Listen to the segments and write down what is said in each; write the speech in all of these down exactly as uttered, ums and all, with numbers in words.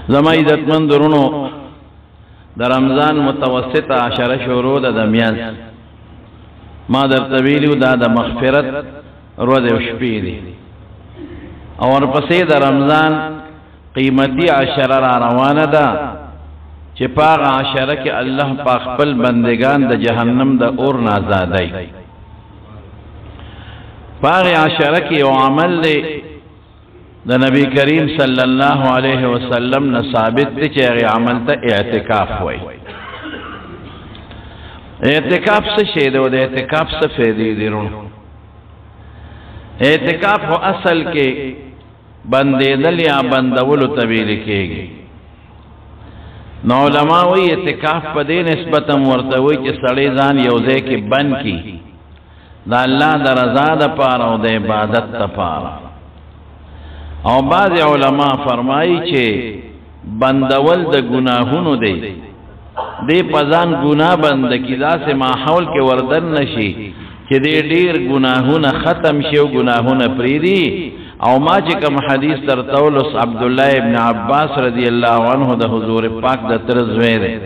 زما عزتمند ورونو د رمضان متوسطه عشره شروع ده د میاز ما درته ویلو دا د مغفرت ورځې او شپې دي او ورپسې د رمضان قیمتي عشره را روانه ده چې په هغه عشره کې الله پاک خپل بندگان د جهنم د اور نه آزادوي. په هغې عشره کې یو عمل دی د نبی کریم صلی الله علیه وسلم نه ثابت دی چې هغې عمل ته اعتکاف وایي. اعتکاف څه شی دی او د اعتکاف څه فایدې دي رونو؟ اعتکاف خو اصل کې بندېدل یا بندولو ته ویل کېږي. نو علما وایي اعتکاف په دې نسبت هم ورته وایي چې سړی ځان یو ځای کې بند کړي د الله د رضا دپاره او د عبادت دپاره. او بعض علما فرمایي چې بندول د ګناهونو دی دې په ځان ګناه بنده کړي داسې ماحول کې وردن نشي چې دې ډېر ګناهونه ختم شي او ګناهونه پرېږدي. او ما چې کوم حدیث درته ولوس عبدالله ابن عباس رضی الله عنه د حضور پاک د تره زوی دی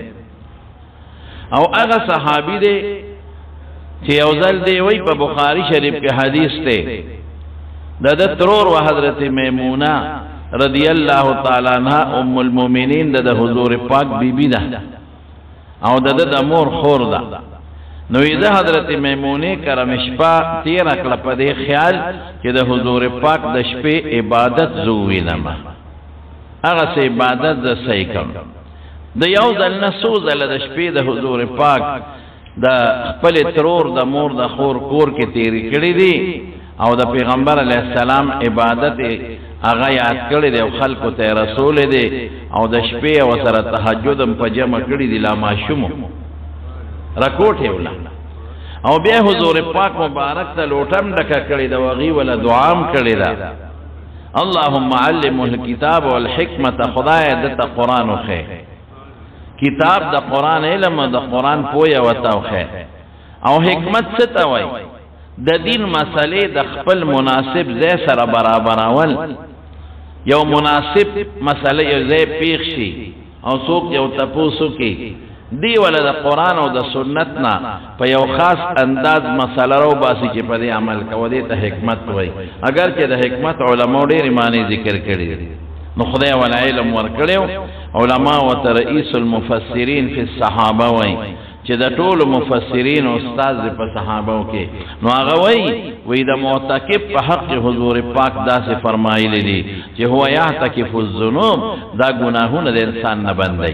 او هغه صحابي دی چې یو ځل دی وایي په بخاري شریف کې حدیث دی د ده ترور و حضرت میمونه رضی الله تعالی عنها ام المؤمنین د حضور پاک بیبي ده او د ده د مور خور ده. نو د حضرت میمونه کرم شپه تیره کړه په دې خیال چې د حضور پاک د شپې عبادت زه ووینم هغسې عبادت زه صحیح کړم. د یو ځل نه څو ځله د شپې د حضور پاک د خپلې ترور د مور د خور کور کې تېرې کړي دي او د پیغمبر علیه السلام عبادت هغه یاد کړی دی او خلکو ته یې رسولی دی او د شپې او سره تهجد هم په جمع کړي دي لا ماشومو رکوټ یې وله او بیا حضور پاک مبارک ته لوټه هم ډکه کړې ده او هغې وله دعا هم کړې ده اللهم علمه الکتاب والحکمت خدایه ده ته قرآن وښیې کتاب د قرآن علم او د قرآن پویه ورته وښیې او حکمت څه ته وایي د دین مسئلې د خپل مناسب ځای سره برابرول. یو مناسب مسئله یو ځای پیښ شي او څوک یو تپوس وکړي دی ولا د قرآن او د سنت نه په یو خاص انداز مسله راوباسي چې په دې عمل کوه دې ته حکمت وایي. اگر چې د حکمت علماو ډېرې معنی ذکر کړي نو خدای ولا علم ورکړی علما ورته رئیس المفسرین فی الصحابه وایي چې د ټولو مفسرین او استاد دی په صحابو کې. نو هغه وایي وایي د معتکف په حق حضور پاک داسې فرمایلی دي چې هو یعتکف الذنوب دا ګناهونه د انسان نه بندوي.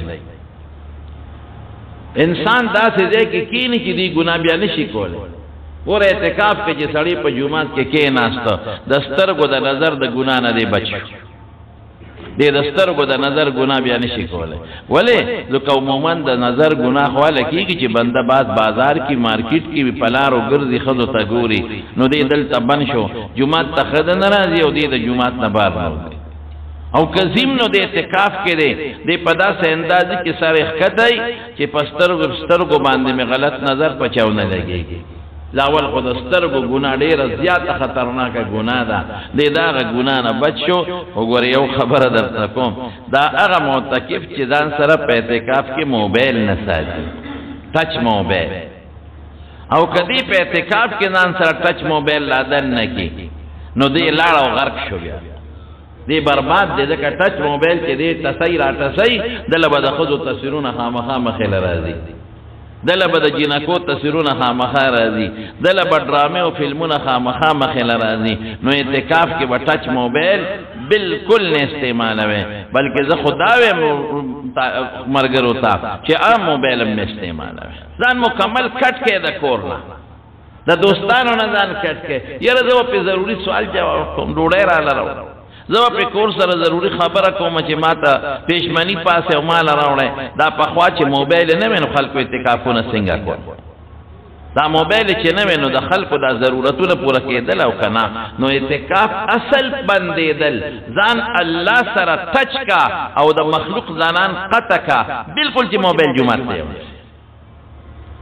انسان داسې ځای کې کینی چې دی ګناه بیا نشي کولی. ګوره اعتکاف کې چې سړی په جومات کې کېناسته د سترګو د نظر د ګناه نه دی بچ دی د سترګو د نظر ګناه بیا نشي کولی. ولې ځکه عموما د نظر ګناه خو هله کېږي چې بنده بعد بازار کې مارکیټ کې په لارو ګرځي ښځو ته ګوري نو دی دلته بند شو جومات ته ښځه نه راځي او دی د جومات نه بار نه وځي او کظیم نو د اعتکاف کې دی دی په داسې اندازې کې سر یې ښکتی چې په سترګو سترګو باندې مې غلط نظر په چاو نه لګېږي. لاول خو د سترګو ګناه ډېره زیاته خطرناکه ګناه ده دی د هغه ګناه نه بچ شو. وګوره یو خبره درته کوم دا هغه معتکف چې ځان سره په اعتکاف کې موبایل نه ساتي ټچ موبایل او که دی په اعتکاف کې ځان سره ټچ موبایل لادن نه کړي نو دی لاړ او غرق شو بیا دی برباد دی ځکه ټچ موبایل چې دی ټسۍ را ټسۍ دله به د ښځو تصویرونه خامخا مخې له راځي دله به د جینکو تصویرونه خامخا راځي دله به ډرامې او فلمونه خامخا مخې له راځي. نو اعتکاف کې به ټچ موبایل بالکل نه استعمالوي بلکې زه خو دا وایم ملګرو ته چې عام موبایل هم نه استعمالوي. ځان مکمل کټ کړئ د کور نه د دوستانو نه ځان کټ کړئ. یاره زه به پرې ضروري سوال جواب کوم ډوډۍ راله راوړه زه به پرې کور سره ضروري خبره کوم چې ما ته پېشمني پاسې او ماله راوړی دا پخوا چې موبایل نه وی نو خلکو اعتکافونه څنګه کول دا موبایل چې نه وی نو د خلکو دا ضرورتونه پوره کېدل او که نه نو اعتکاف اصل بندېدل ځان الله سره ټچ کا او د مخلوق ځانان قطع کا بالکل چې موبایل جومات ته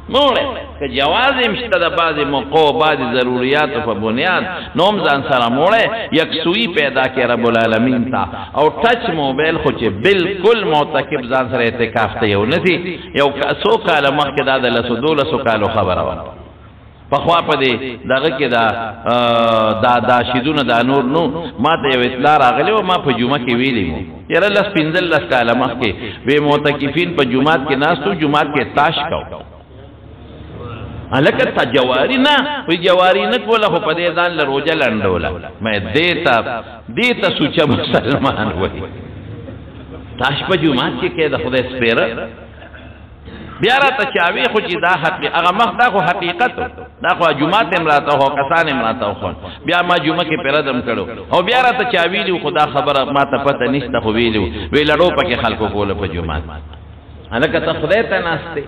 موړې که جواز هم شته د بعضې موقعو بعضې ضروریاتو په بنیاد نو هم ځان سره موړی یکسویي پیدا کړي رب العالمین ته او ټچ موبایل خو چې بالکل معتکف ځان سره اعتکاف ته یو نه دي یو څو کاله مخکې دا د لسو دولسو کالو خبره وه پخوا په دې دغه کې دا دا دا شیدونه دا نور نو ما ته یو اطلاع راغلی و ما په جمعه کې ویلی وو یاره لس پنځلس کاله مخکې وی معتکفین په جومات کې ناستو جومات کې تاش کو هلکه تا جواری نه وی جواری نه کوله خو په دې ځان له روژه لنډوله مې دې ته دې ته سوچه مسلمان وایي تاش په جومات کې کې د خدای سپېره بیا راته چاوي خو چې دا حقیقت هغه مخ دا خو حقیقت دا خو جمعات هم راته هو کسان هم راته خو بیا ما جمعه کې پیردم کړو او بیا راته چاوي دی خدا خبره ما ته پته نشته خو ویلو وی لړو پکې خلکو کوله په جمعات هلکه ته خدای ته ناشته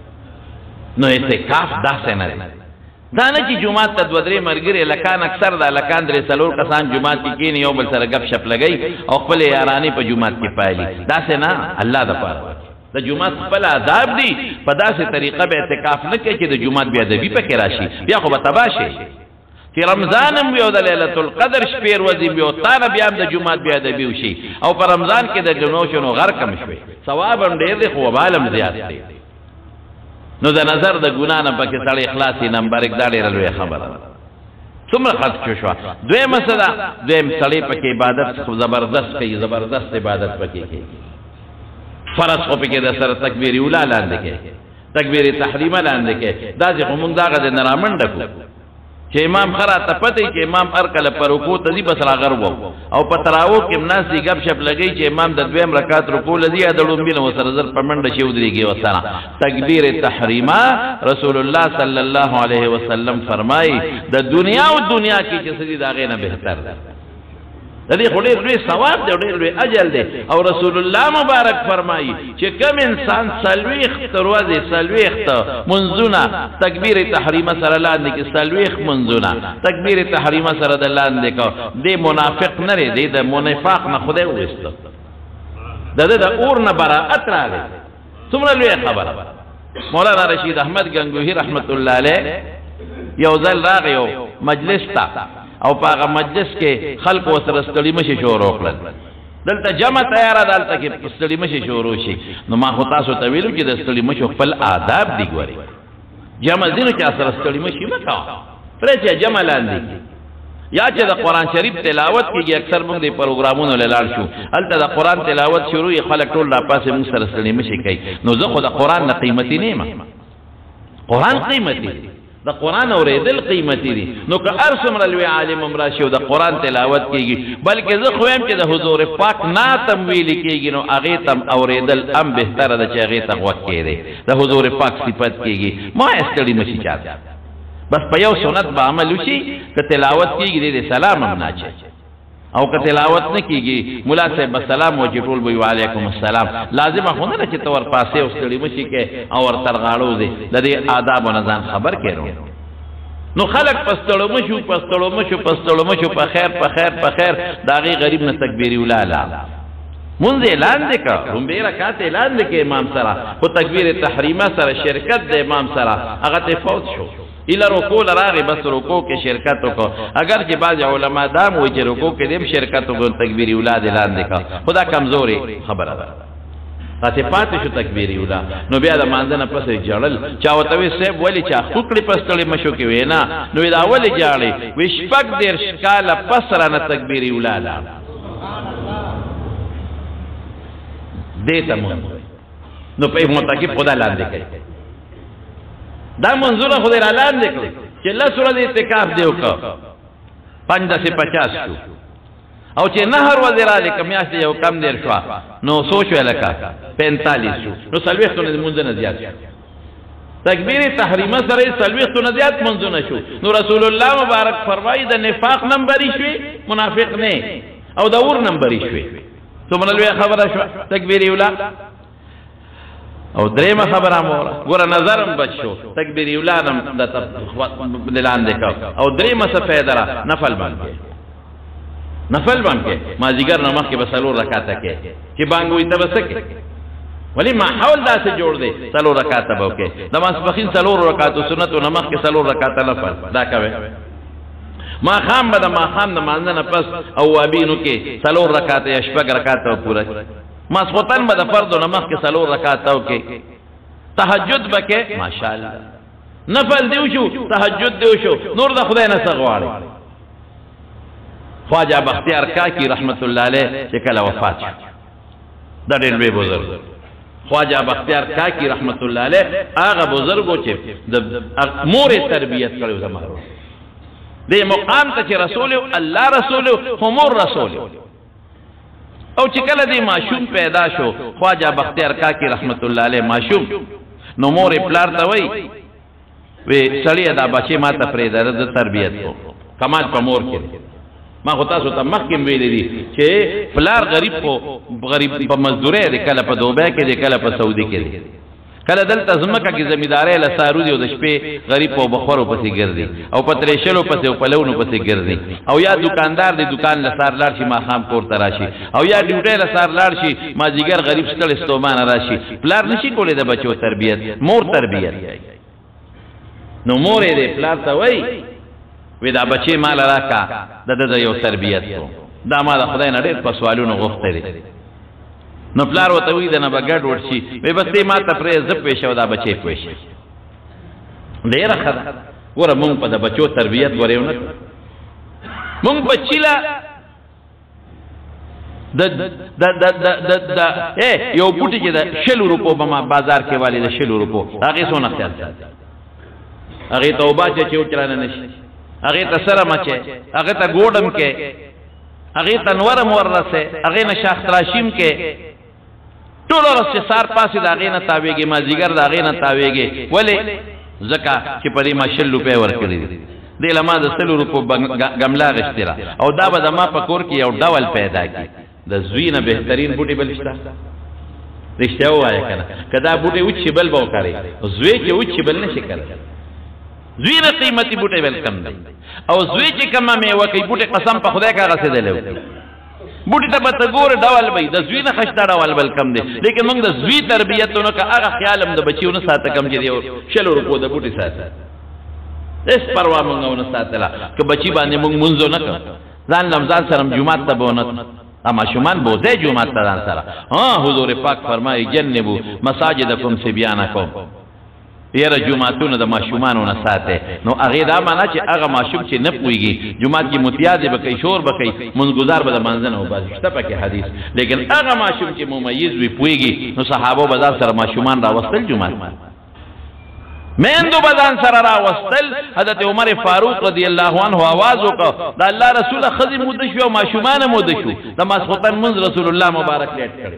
نو اعتکاف داسې نه دا نه چې جمعات ته دوه درې ملګري لکان اکثر دا لکان درې څلور کسان جمعات کې کښېني یو بل سره ګپ شپ لګوي او خپل یارانې په جمعات کې پایلي داسې نه الله دپاره د جمعات خپل آداب دي په داسې طریقه به اعتکاف نه کوي چې د جمعات بې ادبي پکې راشي بیا خو به تباه شي چې رمضان هم وي او د لیلة القدر شپې ورځې وي او تا نه بیا هم د جمعات بې ادبي وشي او په رمضان کې د جنوشو نو غرق هم شوي ثواب هم ډېر دی خو وبال هم زیات دی نو د نظر د ګناه نه پکې سړی خلاصي نمبر یک دا ډېره لویه خبره ده څومره خرڅ شوه دویمه څه ده دویم سړی پکې عبادت زبردست کوي زبردست عبادت پکې کوي فرض خو پکې د سره تکبیر اولا لاندې کې تکبیر تحریمه لاندې کې داسې خو موږ دغه د نه رامنډه کړو چې امام خ راته پته چې امام هر کله په رکوع ته ځي بس راغر وو او په تراوو کې هم ناست دي ګپ شپ لګوي چې امام د دویم رکعت رکوع له ځي یا د لومبي نه ورسره زر په منډه شي ودرېږي ورسره تکبیر تحریمه رسول الله صلی الله علیه وسلم فرمایي د دنیا او دنیا کې چې څه دي د هغې نه بهتر ده د دې خو ډېر لوی ثواب دی او ډېر لوی اجل دی او رسول الله مبارک فرمایي چې کوم انسان څلوېښت ورځې څلوېښت منځونه تکبیر تحریمه سره لاندې کړي څلوېښت منځونه تکبیر تحریمه سره د لاندې کړه دی منافق نه دی دی د منافق نه خدای وویسته د ده د اور نه براءت راغی څومره لویه خبره مولانا رشید احمد گنگوهی رحمت الله علیه یو ځل راغی یو مجلس ته او په هغه مجلس کې خلق ورسره ستړي مشي شروع کړل دلته جمع تیاره ده هلته کې ستړي مشي شروع شي نو ما خو تاسو ته ویلو چې د ستړي مشو خپل آداب دي ګورئ جمع ځینو چا سره ستړي مشي مه کوه پرې چې جمع لاندې یا چې د قرآن شریف تلاوت کېږي اکثر موږ د پروګرامونو له لاړ شو هلته د قرآن تلاوت شروع یې خلک ټول راپاسې موږ سره ستړي مشي کوي نو زه خو د قرآن نه قیمتي نه یم قرآن قیمتي دی د قرآن اورېدل قیمتي دي نو که هر څومره لوی عالم هم راشي او د قرآن تلاوت کېږي بلکې زه خو یم چې د حضور پاک نعت هم ویلي کېږي نو هغې ته هم اورېدل هم بهتره ده چې هغې ته غوږ کېدی د حضور پاک صفت کېږي ما ستړي نه شي چاته بس په یو سنت به عمل وشي که تلاوت کېږي دی د سلام هم نه او که تلاوت نه کېږي ملا صاحب به سلام وچې ټول به وي وعلیکم السلام لازمه خو نه ده چې ته ورپاسې او ستړي مشي کې او ورترغاړو دی د دې آدابو نه ځان خبر کړو نو خلک په ستړو مشو په ستړو مشو په ستړو مشو په خیر په خیر په خیر د هغې غریب نه تکبیر ولاله مونځ اعلان دی که رومبې رکعت اعلان دی که امام سره خو تکبیر تحریمه سره شرکت د امام سره هغه ته فوت شو ایله رکوع لراغې بس رکوع کې شرکت وکړو اگر چې بعض علما دا هم وایي چې رکوع کې دې هم شرکت وکړو تکبیر اولا دې لاندې کړه خو دا کمزورې خبره ده هسې پاتې شو تکبیر اولا نو بیا د مانځه نه پسې ژړل چا ورته وایي صاحب ولې چا خوکړې په ستړې مشو کې وې نه نو وایي دا ولې ژاړې وایي شپږ دېرش کاله پس رانه تکبیر اولا لا دې ته مونځ نو په متکف خدا لاندې کوي دا منظوره خو دې را لاندې کړو چې لس ورځې اعتکاف دې وکړه پنځ دسې پچاس شو او چې نهر ورځې راځي که میاشتې یو کم دېر شوه نو څو شوې لکه پنتالیس شو نو څلوېښتو نه لمونځونه زیات شو تکبیر تحریمه سره یې څلوېښتو نه زیات منځونه شو نو رسول الله مبارک فرمایي د نفاق نمبرې شوې منافق نه او د اور نمبرې شوې څومره لویه خبره شوه تکبیر اولا او درېمه خبره مو ګوره نظرم بچ شو تکبیر اولا هم د لاندې کړ او درېمه څه فایده را نفل بند کې نفل بند کې مازدیګر نه مخکې به څلور رکعته کې چې بانګ وایي ته به څه کې ولی ماحول داسې جوړ دی څلور رکعاته به وکړې د ماسپښین څلورو رکعاتو سنتو نه مخکې څلور رکعاته نفل دا کوئ ماښام به د ماښام د مانځه نه پس اوابینو کې څلور رکعاته یا شپږ رکعاته به پوره کړي ماسخوتن به د فردو نه مخکې څلور رکعاته وکړي تهجد به کې ماشاءالله نفل دی وشو تهجد دی وشو نور د خدای نه څه غواړي خواجه بختیار کاکی رحمت الله علیه چې کله وفات شو دا ډېر لوی بزرګ خواجه بختیار کاکی رحمت الله علیه هغه بزرګو چې د مور تربیت کړو زموږ دې مقام ته چې رسول الله رسول او مور رسول او چې کله دې ماشوم پیدا شو خواجه بختیار کاکی رحمت الله علیه ماشوم نو مور پلار ته وای وی سړی دا بچی ما ته پرې د تربیت کو کمال په مور کې ما خو تاسو ته مخکې ویلې دي چې پلار غریب کو غریب په مزدورۍ دی کله په دوبۍ کې دی کله په سعودي کې دی کله دلته ځمکه کې زمیندارۍ له سارو دي او د شپې غریب په بخورو پسې ګرځي او په ترېشلو پسې او په لونو پسې ګرځي او یا دکاندار دی دکان له سار لاړ شي ماښام کور ته راشي او یا ډیوټۍ له سار لاړ شي مازدیګر غریب ستړی ستومانه راشي پلار نشي کولی د بچو تربیت مور تربیت نو مور یې دی پلار ته وایي وی دا بچی مال راکا د د یو تربیت کو دا ما د خدای نه ډېر په سوالونو غوښتی دی نو پلار ورته وایي د نه به ګډ وډ شي وی بس دې ما ته پرې زه پوه شه او دا بچی پوه شي ډېره ښه ده ګوره مونږ په د بچو تربیت ګورې ونه مونږ بچي له د د د د د یو بوټي چې د شلو روپو به ما بازار کې والي د شلو روپو هغې څونه خیال ساتي هغې ته اوبه چې وچرانه نه شي هغې ته سره مچې هغې ته ګوډم کې هغې ته نورم وررسې هغې نه شاخ تراشیم کې ټوله ورځ چې سار پاسې د هغې نه تاویږي مازدیګر د هغې نه تاویږي ولې ځکه چې په دې ما شل روپۍ ورکړي دي دې له ما د سلو روپو ګملا غشتې ده او دا به د ما په کور کې یو ډول پیدا کړي د زوی نه بهترین بوټي بل شته رښتیا ووایه که نه که دا بوټی وچ بل به وکړئ زوی چې وچ بل نه شي کولی زوی نه قیمتي بوټی بل کم دی او زوی چې کومه میوه کوي بوټی قسم په خدای که هغه څه دی بوټي ته به ته ګورې ډول به د زوی نه خشته ډول بل کم دی لیکن موږ د زوی تربیت ونه که هغه خیال هم د بچي ونه ساته کم چې دی شلو روپو د بوټي ساته هېڅ پروا موږ ونه ساتله که بچي باندې موږ مونځ ونه کړ ځان له ځان سره جومات ته به ونه ماشومان بوځئ جومات ته ځان سره ها حضور پاک فرمایي جنبو مساجدکم صبیانکم یاره جوماتونه د ماشومانو نه ساتئ نو هغې دا معنا چې هغه ماشوم چې نه پوهېږي جومات کې متیازې به کوي شور به کوي منځګزار به د مانځه نه وباسي شته پکې حدیث لیکن هغه ماشوم چې ممیز وي پوهېږي نو صحابو به ځان سره ماشومان راوستل جومات میندو به ځان سره راوستل حضرت عمر فاروق رضی الله عنه آواز وکړ د الله رسوله ښځې موده شو او ماشومان موده شو د ماسخوتن منځ رسول الله مبارک لیټ کړی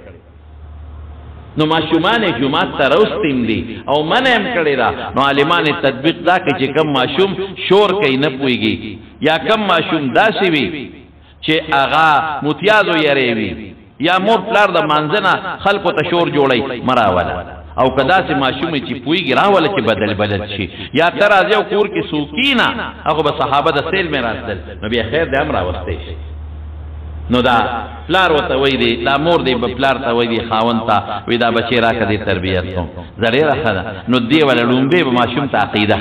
نو ماشومان جمعات ته راوستیم دي او منع هم کړې ده نو عالمان تطبیق دا کوي چې کم ماشوم شور کوي نه پوهېږي یا کم ماشوم داسې وي چې هغه متیازو یری وي یا مور پلار د مانځه نه خلکو ته شور جوړی مه راوله او که داسې ماشوم چې پوهېږي راوله چې بدل بدل شي یا ته راځې او کور کې سوکینه هغه به صحابه د سیل مې راتلل نو بیا خیر دی هم راوستی شي نو دا پلار ورته وایي دی دا مور دی به پلار ته وایي دی خاوند ته وایي دا بچی راکړه دې تربیت کوم زه ډېره ښه ده نو دې وله لومبۍ به ماشوم ته عقیده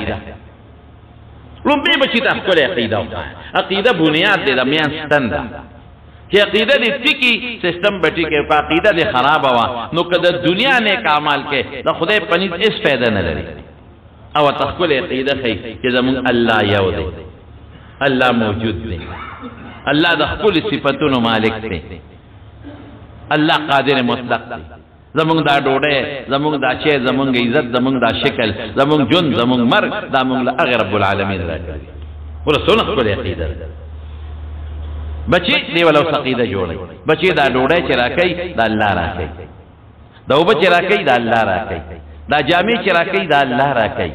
لومبۍ بچي ته ښکلې عقیده وښایه عقیده بنیاد دی د میان ستن ده چې عقیده دې ټیکي سیستم به ټیکې په عقیده دې خرابه وه نو که د دنیا نیک اعمال کې د خدای په نیز هېڅ فایده نه لري او ورته ښکلې عقیده ښیي چې زمونږ الله یو دی الله موجود دی الله د خپل صفاتونو مالک دی الله قادر مطلق دی زمونږ دا ډوډۍ زمونږ دا چای زمونږ عزت زمونږ دا شکل زمونږ ژوند زمونږ مرګ دا مونږ له هغې رب العالمین راکړي اوس څونه ښکلې عقیده ده بچی دی ولا اوس عقیده جوړوي بچی دا ډوډۍ چې راکوي دا الله راکوي دا اوبه چې راکوي دا الله راکوي دا جامې چې راکوي دا الله راکوي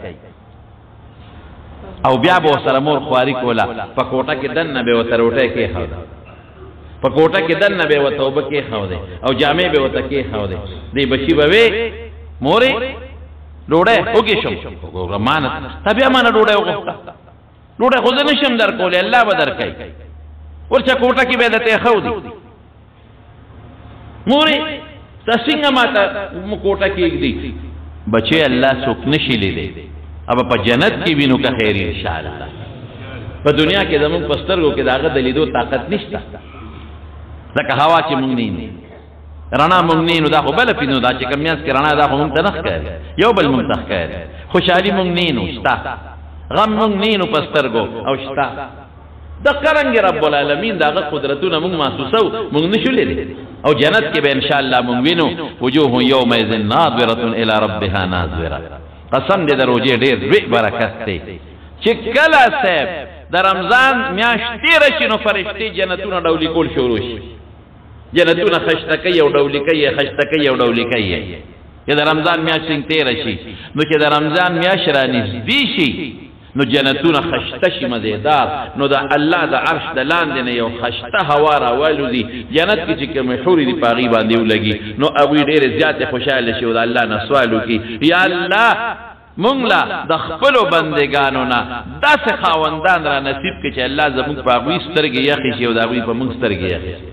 او بیا به ورسره مور خواري کوله په کوټه کې دننه به ورته روټۍ کېښوده په کوټه کې دننه به ورته اوبه کېښودې او جامې به ورته کېښودې دی بچي به وې مورې ډوډۍ وږې شم مانه تا بیا مانه ډوډۍ وغوښته ډوډۍ خو زه نه شم در کولی الله به در کوي ورچا کوټه کې به درته ایښودي مورې تا څنګه ماته کوټه کېږدي بچې الله څوک نشي لیدی अब په جنت کې وینو که خیر ان شاء الله په دنیا کې زموږ په سترګو کې د هغه د لیدو طاقت نشته لکه هوا چې موږ نه رڼا موږ نه نو دا خو بله پینو دا چې کوم میانځ کې رڼا دا خو موږ ته نه ښکاري یو بل موږ ته ښکاري خوشحالي موږ نه نو شته غم موږ نه نو په سترګو او شته د قرنګ رب العالمین د هغه قدرتونه موږ محسوسو موږ نشو لیدلی او جنت کې به ان شاء الله موږ وینو وجوه یومئذ ناظره الی ربها ناظره قسم دې د روژې ډېر لوی برکت دی چې کله صاحب د رمضان میاشت تېره شي نو فرشتې جنتونه ډولي کول شروع شي جنتونه خشته کوي او ډولي کوي خشته کوي او ډولي کوي چې د رمضان میاشت تېره شي نو چې د رمضان میاشت را نږدې شي نو جنتونه خشته شي مزیدار نو د الله د عرش د لاندې نه یو خشته هوا راوالوځي جنت کې چې کومې حورې دي په هغې باندې ولګي نو هغوی ډېرې زیاتې خوشحاله شي او د الله نه سوال وکړي یا الله مونږ له د خپلو بندګانو نه داسې خاوندان را نصیب کړي چې الله زموږ په هغوی سترګې یخې شي او د هغوی په مونږ سترګې یخې شي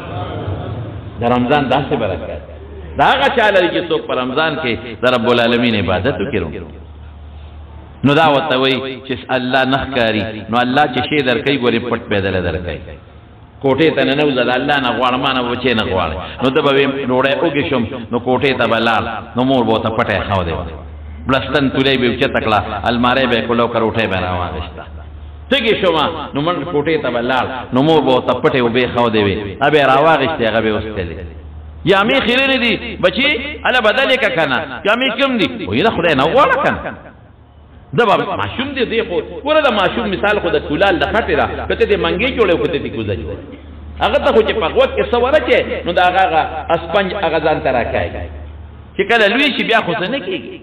د رمضان داسې برکت د هغه چا لري چې څوک په رمضان کې د رب العالمین عبادت وکړي نو دا ورته وایي چې الله نه ښکاري نو الله چې شی درکوي ګورې پټ پیدله درکوي کوټې ته ننوځه د الله نه غواړه ما نه بچې نه غواړې نو ته به ډوډۍ وږې شم نو کوټې ته به لاړ نو مور به ورته پټی ښودی وه بلستن تولی به یې اوچته کړه الماری به یې کړه او که روټۍ به یې راواخېسته تږې شومه نو منډ کوټې ته به لاړ نو مور به ورته پټې اوبې ښودې وې هغه به یې راواخېستې هغه به یې وستلې جامې خیرنې دي بچې هله بدلې که که نه جامې کوم دي وایي د خدای نه وغواړه که نه دا به ماشوم دی دی خو ګوره د ماشوم مثال خو د کولال د خټې ده که ته دې منګې جوړې او که ته دې کوزه جوړې هغه ته خو چې په غوږ کې څه ورچې نو د هغه هغه اسپنج هغه ځان ته راکاږي چې کله لوی شي بیا خو څه نه کېږي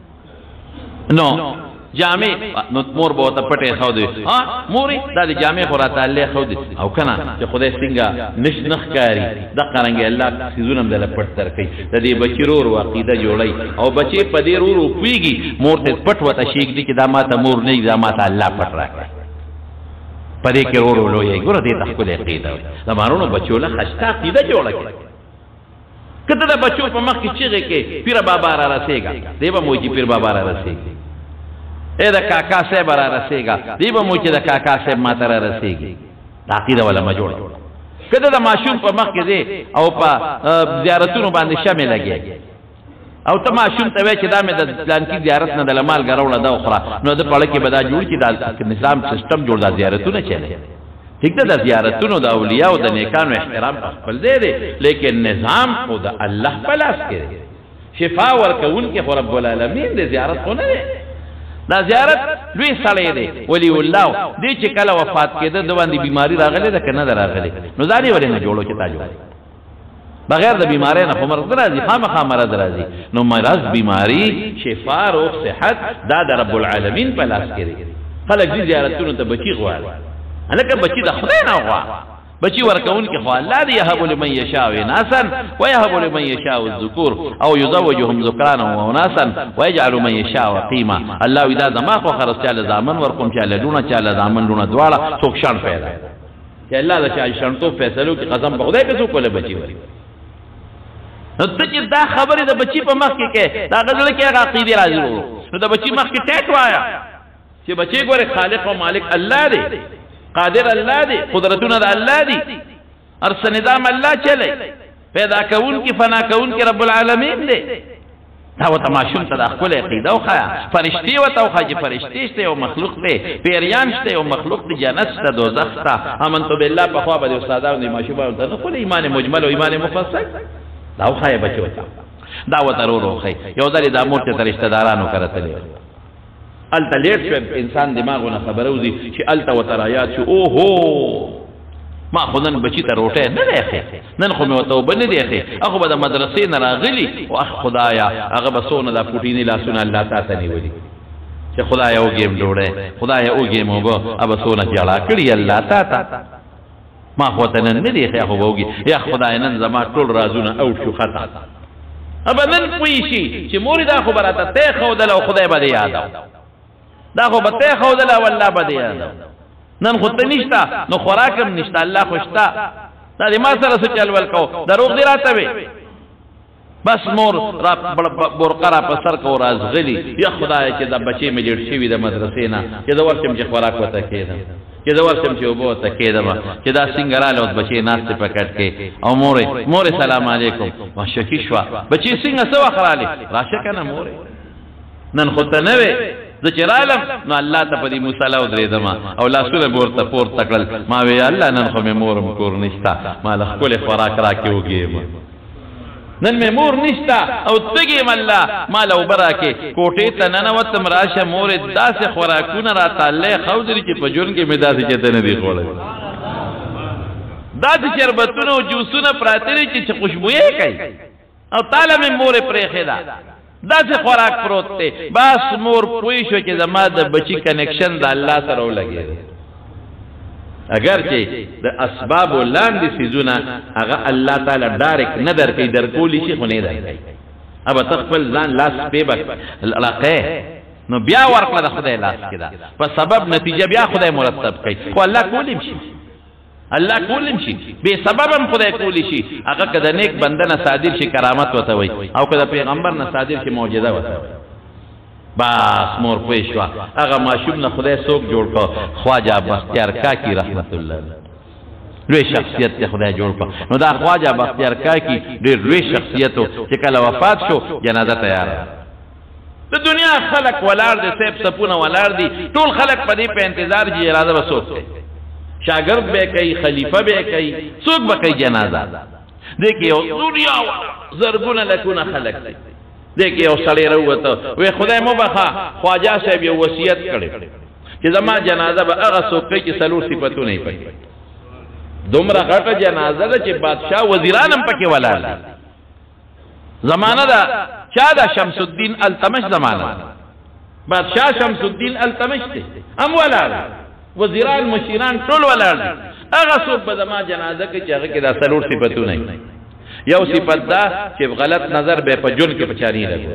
نو جامې نو مور به ورته پټې ښودې ها مورې دا د جامې خو راته الله ښودې او که نه چې خدای څنګه نش نه ښکاري دقه رنګې الله څیزونه هم دله پټ در کوي د دې بچي رور و عقیده جوړوي او بچې په دې رور پوهېږي مور ته پټ ورته شیږدي چې دا ما ته مور نه وي دا ما ته الله پټ راکړي په دې کې رور ولویئ ګوره دې ته ښکلې عقیده وي د مارونو بچو له خشته عقیده جوړه کړي که ته د بچو په مخ کې چیغې کې پیر بابا را رسېږه دی به موجي پیر بابا را رسېږي اے د کاکا صاحب را رسېږه دی به مو چې د کاکا صاحب ما ته را رسېږي دا عقیده وله مه جوړه که ته د ماشوم په مخ کې دی او په زیارتونو باندې شمې لګېږي او ته ماشوم ته وایې چې دا مې د پلانکي زیارت نه د له مالګه راوړه دا وخوره نو د پړه کې به دا جوړ چې دا نظام سیسټم جوړ دا زیارتونه چلی ٹھیک ده د زیارتونو د اولیاء او د نیکانو احترام په خپل ځای دی لیکن نظام خو د الله په لاس کې دی شفا ورکوونکی خو رب العالمین دی زیارت خو نه دی دا زیارت لوی سړی دی ولی الله دی چې کله وفات کېده د باندې بیماری راغلی ده که نه ده راغلی نو دا دې ولې نه جوړو چې تا جوړ بغیر د بیماری نه خو مرض راځي خامخا مرض راځي نو مرض بیماری شفا روغ صحت دا د رب العالمین په لاس کې دی خلک دې زیارتونو ته بچي غواړي هلکه بچي د خدای نه غواړي بچي ورکوونکی خو الله دی یهب لمن یشاء اناسا ویهب لمن یشاء الذکور او یزوجهم ذکرانا واناسا ویجعل من یشاء عقیما الله اذا زما خو خرج چاله زامن ورکوم چاله لونه چاله زامن لونه دواړه څوک شان پیدا چې الله د چا شانتو فیصلو کې قسم په خدای په څوک له بچي وري نو ته چې دا خبره د بچي په مخ کې کې دا غزل کې هغه عقیده راځي نو د بچي مخ کې ټیټ وایا چې بچي ګوره خالق او مالک الله دی قادر الله دی قدرتونه د الله دی ارس نظام الله چلی پیدا کون کی فنا کون کی رب العالمین دی دا وته ماشوم ته د خپل عقیده او خیا فرشتي وته او خاجه فرشتي شته او مخلوق دی پیریان شته او مخلوق دی جنت ته دوزخ ته امنت بالله په خوا به استادانو دی ماشوم ته نه خو ایمان مجمل او ایمان مفصل دا خو خیا بچو دا وته ورو خی یو ځل دا مور ته رشتہ دارانو کرتلی الته لیټ شو انسان دماغونه خبره وزي چې الته وترایات شو او هو ما خو نن بچی ته روټه نه دی اخی نن خو مې ورته اوبه نه دی اخی هغه به د مدرسې نه راغلي او اخ خدایا هغه به څونه دا پوټیني لاسونه الله تا ته نیولي چې خدایا وګیم ډوډۍ خدایا وګیم اوبه هغه څونه جړا کړي الله تا ته ما خو ته نن نه دی اخی هغه وګي یا خدای نن زما ټول رازونه او شو خطا ابا نن پوي شي چې مور دا خبره ته خو دل او خدای به یاد دا خو به ته خو دل والله به یاد نن خو ته نشتا نو خوراکم نشتا الله خوشتا دا دې ما سره څه چل ول کو دروغ دی راته وي بس مور را برقه را په سر کو راځغلي یا خدای چې دا بچی مې لړ شوي د مدرسې نه چې دا ورشم چې خوراک وته کېدم چې دا ورشم چې اوبه وته کېدم چې دا څنګه رااله اوس بچی ناستې په کټ کې او مورې مورې سلام علیکم ماشکی شوه بچی څنګه څه وخت راغلی راشه که نه مورې نن خو ته نه وې زه چې رالم نو الله ته په دې مصله ودرېدم او لاسونه مې ورته پورته کړل ما وی الله نن خو مې مورم کور نشته ما له ښکلې خوراک راکې وږېم نن مې مور نشته او تږیم الله ما له اوبه راکې کوټې ته ننوتم راشه مورې داسې خوراکونه راته الله یې ښودلي چې په ژوند کې مې داسې چېرته نه دي خوړلي داسې شربتونه او جوسونه پراته دي چې خوشبویې کوي او تاله مې مورې پرېښې ده داسې خوراک پروت دی بس مور پوه شو چې زما د بچي کنیکشن د الله سره ولګېد اگر چې د اسبابو لاندې څیزونه هغه الله تعالی ډایرکټ نه درکوي درکولی شي خو نه درکوي ابه ته خپل ځان لاس پې به راقې نو بیا ورکړه د خدای لاس کې ده په سبب نتیجه بیا خدای مرتب کوي خو الله کولی شي الله کولم شي به سبب هم خدای کولی شي هغه کده نیک بنده نه صادر شي کرامت وته وي او کده پیغمبر نه صادر شي معجزه وته وي بس مور پېښوا هغه ماشوم نه خدای څوک جوړ کو خواجه بختیار کاکی رحمت الله لوی شخصیت ته خدای جوړ کو نو دا خواجه بختیار کاکی ډېر لوی شخصیت چې کله وفات شو جنازه تیار د دنیا خلق ولاړ دي سیب سپونه ولاړ دي ټول خلق په دې په انتظار دي اراده وسوک شاگرد بے کئی خلیفہ بے کئی سوک بکئی جنازہ دیکھئے دنیا زرگون لکون خلق دی دیکھئے سڑے روتا وی خدای مبخا خواجہ صاحب یہ وصیت کرے کہ زمان جنازہ با اغا سوک کئی چی سلور صفتو نہیں پائی دمرا غٹ جنازہ دا چی بادشاہ وزیرانم پکی ولال زمانہ دا چا دا شمس الدین التمش زمانہ بادشاہ شمس الدین التمش تے ام ولال وزیران مشیران ټول ولاړ دي هغه څوک به زما جنازه کې چې هغه کې دا څلور صفتونه وي یو صفت دا چې غلط نظر به په جون کې پچانی لګو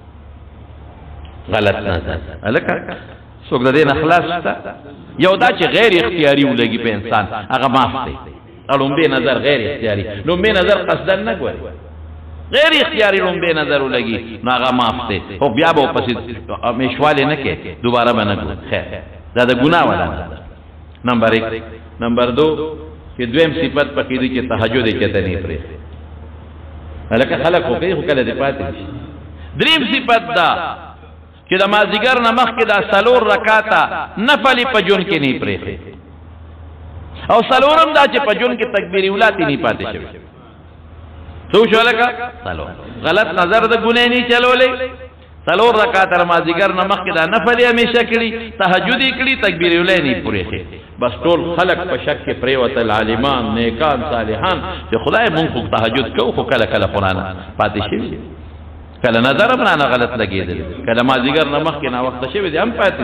غلط نظر الکه څوک د دې نه خلاص شته یو دا چې غیر اختیاري ولګي په انسان هغه معاف دی لومبه نظر غیر اختیاري لومبه نظر قصدن نه ګوري غیر اختیاري لومبه نظر ولګي نو هغه معاف دی خو بیا به پسې مشواله نه کې دوباره به نه ګوري خیر دا د ګناه ولا نمبر ایک نمبر دو چې دویم صفت پکې دي چې تهجد چته نه پرې هلکه خلق خو کوي خو کله دې پاتې شي دریم صفت دا چې د مازیګر نه مخکې دا سلور رکعاته نفل په جون کې نه پرې او سلورم دا چې په جون کې تکبیر اولاتی نه پاتې شوی څو شو لکه سلور غلط نظر د ګناه نه چلولې سلور رکعات نمازیګر نه مخکې دا نفل همیشه کړي تهجد کړي تکبیر ولې نه پوره کړي بس ټول خلق په شک کې پریوت العالمان نیکان صالحان چې خدای مونږ خو تهجد کوو خو کله کله قرآن پاتې شي کله نظر نه غلط لګېدل کله مازیګر نه مخکې نه وخت شوی دی هم پاتې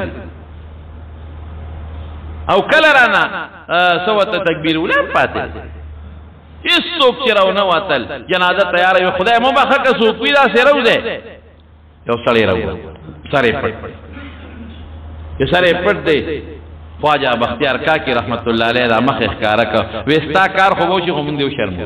او کله رانه سوته تکبیر ولې پاتې هیڅ څوک چې راونه وتل جنازه تیار وي خدای مو بخښه که څوک وي دا سره وځي یو سړی راو سره پټ یو سره پټ دی خواجه بختیار کاکی رحمت الله علیه دا مخ ښکارا کا وستا کار خو وو چې موږ دیو شرمو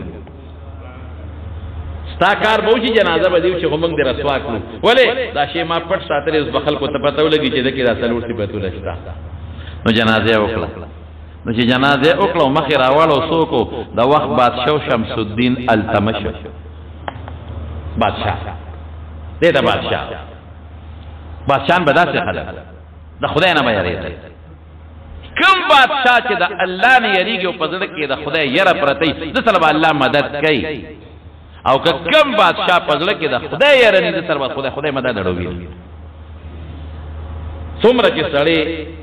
ستا کار به چې جنازه به دیو چې موږ دی رسوا کړو ولې دا شی ما پټ ساتره اوس بخل کو ته پته ولګي چې دکې دا سلور صفاتو لشتا نو جنازه وکړه نو چې جنازه وکړه مخ راوړو سوکو دا وخت بادشاہ شمس الدین التمش بادشاہ دې دا بادشاہ بادشاہ به داسې خلک د خدای نه یریږي کوم بادشاہ چې د الله نه یریږي او په ځل کې د خدای یره پرتی د سره الله مدد کوي او کوم بادشاہ په ځل کې د خدای یره نه د سره خدای خدای مدد اړوي څومره چې سړی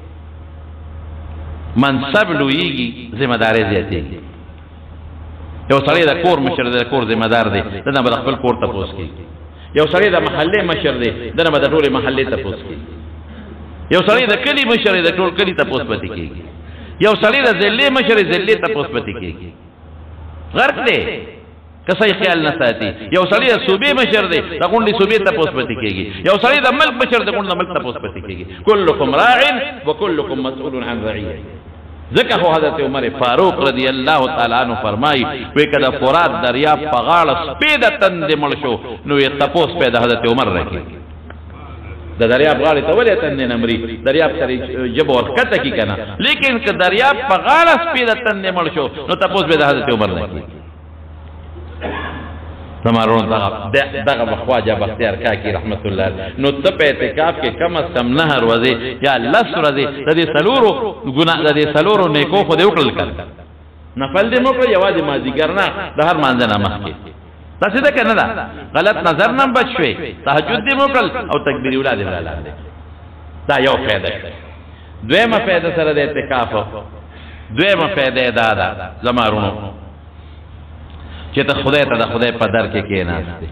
منصب لویږي ذمہ داري زیاتېږي یو سړی د کور مشر د کور ذمہ دار دی دا به خپل کور ته پوس کوي یو سړی د محلې مشر دی دا به د ټول محلې ته پوس کوي یو سړی د کلی مشر د ټول کلی ته پوس پتی کیږي یو سړی د ضلع مشر ضلع ته پوس پتی کیږي غرق دی که صحیح خیال نه ساتي یو سړی د صوبې مشر دی د غونډې صوبې ته پوس پتی کیږي یو سړی د ملک مشر د غونډې ملک ته پوس پتی کیږي کلکم راع وکلکم مسئول عن رعیه ځکه خو حضرت عمر فاروق رضی الله تعالی عنہ فرمایي وی کله فرات دریاب په غاړه سپید تند مړ شو نو یې تپوس په د حضرت عمر راکې د دریاب غاړه ته ولې تند نه مري دریاب سره جب ورکته کی کنه لیکن که دریاب په غاړه سپید تند مړ شو نو تپوس به د حضرت عمر راکې زمارون دغه دغه بخواجه بختیار کاکی رحمت الله نو ته په اعتکاف کې کم از کم نه ورځي یا لس ورځي د دې سلورو ګناه د دې سلورو نیکو خو دې وکړل کړ نفل دې موکړ یوازې مازیګر نه د هر مانځه نه مخکې تاسو دا کنه دا غلط نظر نه بچ شوي تهجد دې موکړل او تکبیر اولاد دې ولاله دا یو فائدہ دویمه فائدہ سره د اعتکاف دویمه فائدہ دا ده زمارونو چې ته خدای ته د خدای په در کې کېناستې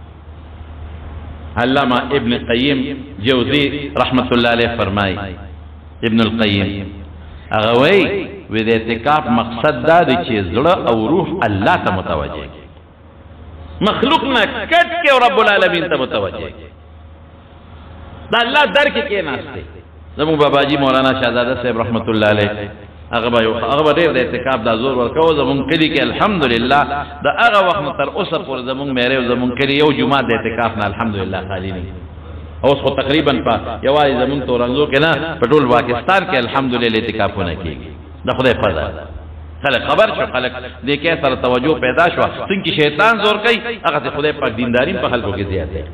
علامه ابن قیم جوزی رحمت الله علیه فرمای ابن القیم هغه وی د اعتکاف مقصد دا دی چې زړه او روح الله ته متوجه مخلوق نه کټ کې رب العالمین ته متوجه دا الله در کې کېناستې زموږ باباجي مولانا شهزاده صاحب رحمت الله علیه هغه به هغه به ډېر د اعتکاف دا زور ورکوه زمونږ کلي کې الحمدلله د هغه وخت نه تر اوسه پورې زمونږ میرې او زمونږ کلي یو جومات د اعتکاف نه الحمدلله خالي نه اوس خو تقریبا په یوازې زمونږ تورنځو کې نه په ټول پاکستان کې الحمدلله اعتکافونه کېږي د خدای فضل خلک خبر شو خلک دې کې سره توجه پیدا شو څنګه شیطان زور کوي هغه د خدای پاک دینداري په خلکو کې زیات دی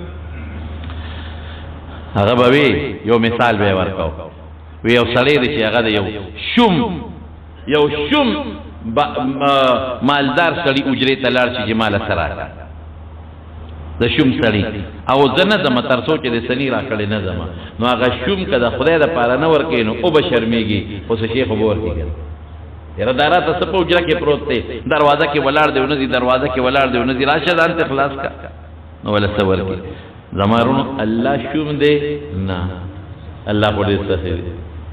هغه به یو مثال به ورکاو وی یو سړی دی چې هغه د یو شوم یو شوم مالدار سړی اجرې ته لاړ شي چې مال سره د شوم سړی او زه نه ځم تر څو چې د سني راکړې نه ځم نو هغه شوم که د خدای دپاره نه ورکوي نو او به شرمېږي خو څه شی خو به ورکېږي یاره دا راته څه په اجره کې پروت دی دروازه کې ولاړ دی ونځي دروازه کې ولاړ دی ونځي راشه ځان ته خلاص کا نو وله څه ورکړي زما رونو الله شوم دی نه الله خو ډېر سخي دی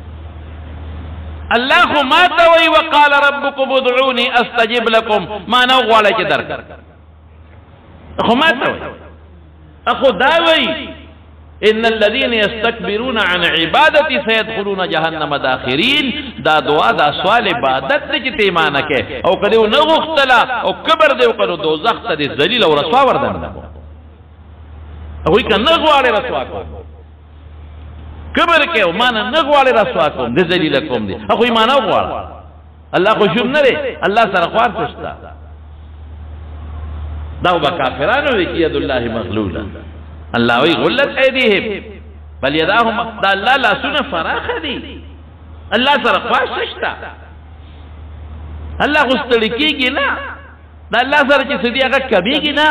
الله ما توي وقال ربكم ادعوني استجب لكم ما نو غواړی چې درک خو ما توي اخو داوي ان الذين يستكبرون عن عبادتي سيدخلون جهنم داخرين دا دعا دا سوال عبادت دې چې تیمانه کې او کله نو غختلا او کبر دې وکړو دوزخ ته دې ذلیل او رسوا وردن او کنه غواړي رسوا کو کبر کې او مان نه غواړي رسوا کوم د ذلیل کوم دي اخو ایمان او غواړي الله خو شوم نه لري الله سره خوار پښتا دا وب کافرانو وی کی ید الله مغلوله الله وی غلت ايديهم بل يداهم دا الله لا سن فراخ دي الله سره خوار شتا الله غستل کیږي نه دا الله سره چې سدي هغه کبيږي نه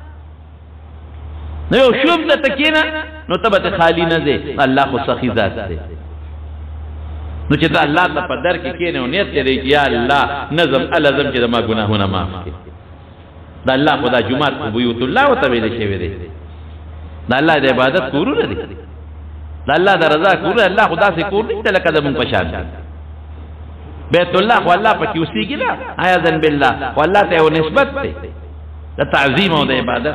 نو یو شوم د تکینا نو تبت خالی نه دی الله خو سخی ذات دی نو چې دا الله ته په در کې کینه او نیت لري یا الله نظم الزم چې ما ګناهونه معاف کړي دا الله خدا جمعه کو بیوت الله او تبیل شوی دی دا الله د عبادت کورونه دي دا الله د رضا کورونه الله خدا سے کور نه لکه د مون پشان بیت الله خو الله پکې اوسېږي نه اعاذ بالله والله ته او نسبت دی د تعظیم او د عبادت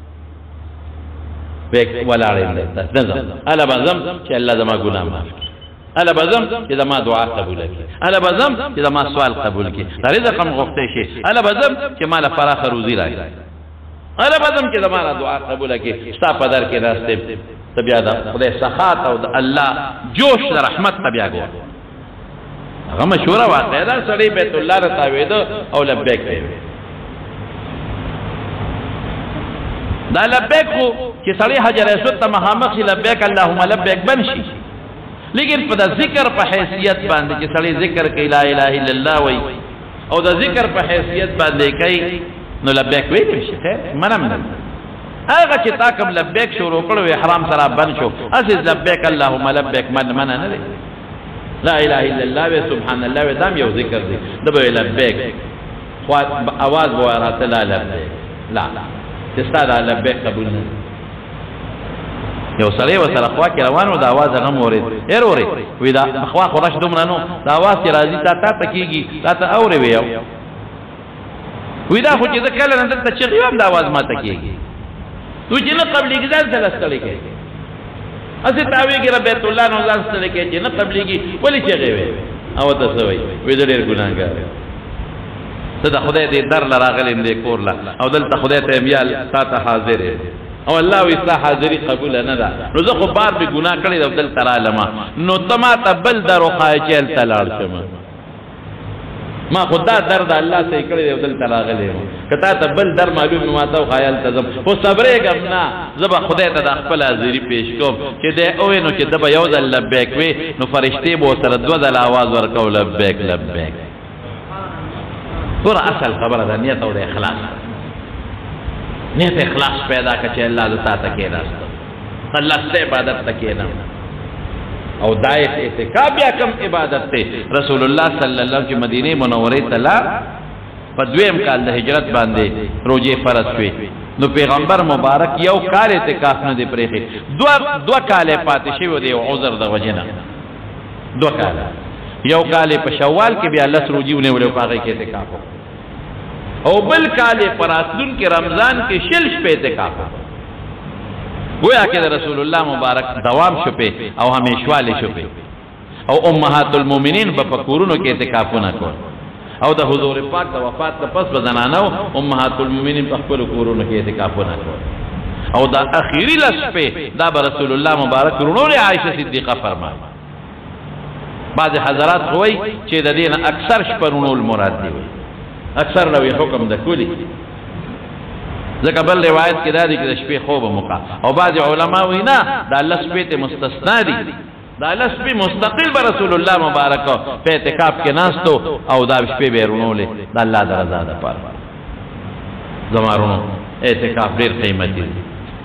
بیک ولاړې نظم الا بزم چې الله زما ګناه معاف کړي الا بزم چې زما دعا قبول کړي الا بزم چې زما سوال قبول کړي رزق هم غوښته شي الا بزم چې مال فراخ روزي راځي الا بزم چې زما دعا قبول کړي ستا په در کې راسته تبیا دا خدای سخات او الله جوش رحمت تبیا ګو هغه مشوره واقع ده سړی بیت الله رتاوید او لبیک وی دا لبیک خو چې سړی حجر اسود ته مخامخ شي لبیک اللهم لبیک بنشي لیکن په ذکر په حیثیت باندې چې سړی ذکر کوي لا اله الا الله وای او د ذکر په حیثیت باندې کوي نو لبیک وی شي خیر منم نه هغه چې تا کوم لبیک شروع کړو احرام سره بن شو اساس لبیک اللهم لبیک من من نه دی لا اله الا الله و سبحان الله و دام یو ذکر دی د به لبیک خو आवाज وراته لا لبیک لا تستاد لبیک قبول نه یو سړی وسره خوا کې روانو د आवाज غم اورید هر اورید وې دا خوا خورش دومره نو د आवाज چې راځي تا تا تکیږي تا ته اورې ویو وې دا خو چې کله نه ته چې غوام د आवाज ما تکیږي تو چې نه قبلېږي ځل ځلستلې کې اسی تاوی کې رب بیت الله نو ځلستلې کې چې نه قبلېږي ولې چې غوي او ته څه وایي وایي زه ډېر ګناهګار ته د خدای دې در له راغلم دې کور له او دلته خدای ته یم یا تا ته حاضر او الله وایي ستا حاضري قبوله نه ده نو زه خو بار مې ګناه کړی ده او دلته رالمه نو ته ما ته بل در وښایه چې هلته لاړ شمه ما خو دا درد الله صحیح کړی دی او دلته راغلی یم که تا ته بل در معلوم نو ما ته وښایه هلته ځم خو صبرېږم نه زه به خدای ته دا خپل حاضري پیش کوم چې دی ووایي نو چې ده به یو ځل لبیک وي نو فرشتې به ورسره دوه ځله اواز ورکو لبیک لبیک ګوره اصل خبره ده نیت او د اخلاص نیت اخلاص پیدا کړه چې الله زه تا ته کېناستم الله ستا عبادت ته کېنم او دا اعتکاف بیا کم عبادت ته رسول الله صلی الله علیه وسلم چې مدینه منورې ته لاړ په دویم کال د هجرت باندې روزې فرض شوې نو پیغمبر مبارک یو کال اعتکاف نه دی پرېښی دوه دوه کاله پاتې شوي دی عذر د وجې نه دوه کاله یو کال په شوال کې بیا لس روزې ونیولې په هغې کې اعتکاف او بل کال په راتلونکي رمضان کې شل شپې اعتکاف گویا کہ رسول اللہ مبارک دوام شپے او ہمیشوالی شپے او امہات المومنین بپکورونو کے اعتکافونا کول او دا حضور پاک دا وفات دا پس بدنانو امہات المومنین بخبر کورونو کے اعتکافونا کول او دا اخیری لشپے دا برسول اللہ مبارک رونول عائشہ صدیقہ فرما بعض حضرات ہوئی چی دا دین اکثر شپرونول مراد دی ہوئی اکثر روی حکم دا کولی ځکه بل روایت کې دا دی چې د شپې خوب موقع او بعض علما وایي نه دا الله شپې ته مستثنا دي دا الله شپې مستقل به رسول الله مبارک په اعتکاف کې ناستو او دا شپې به رونولې د الله د رضا لپاره زمارونو اعتکاف ډېر قیمتي دی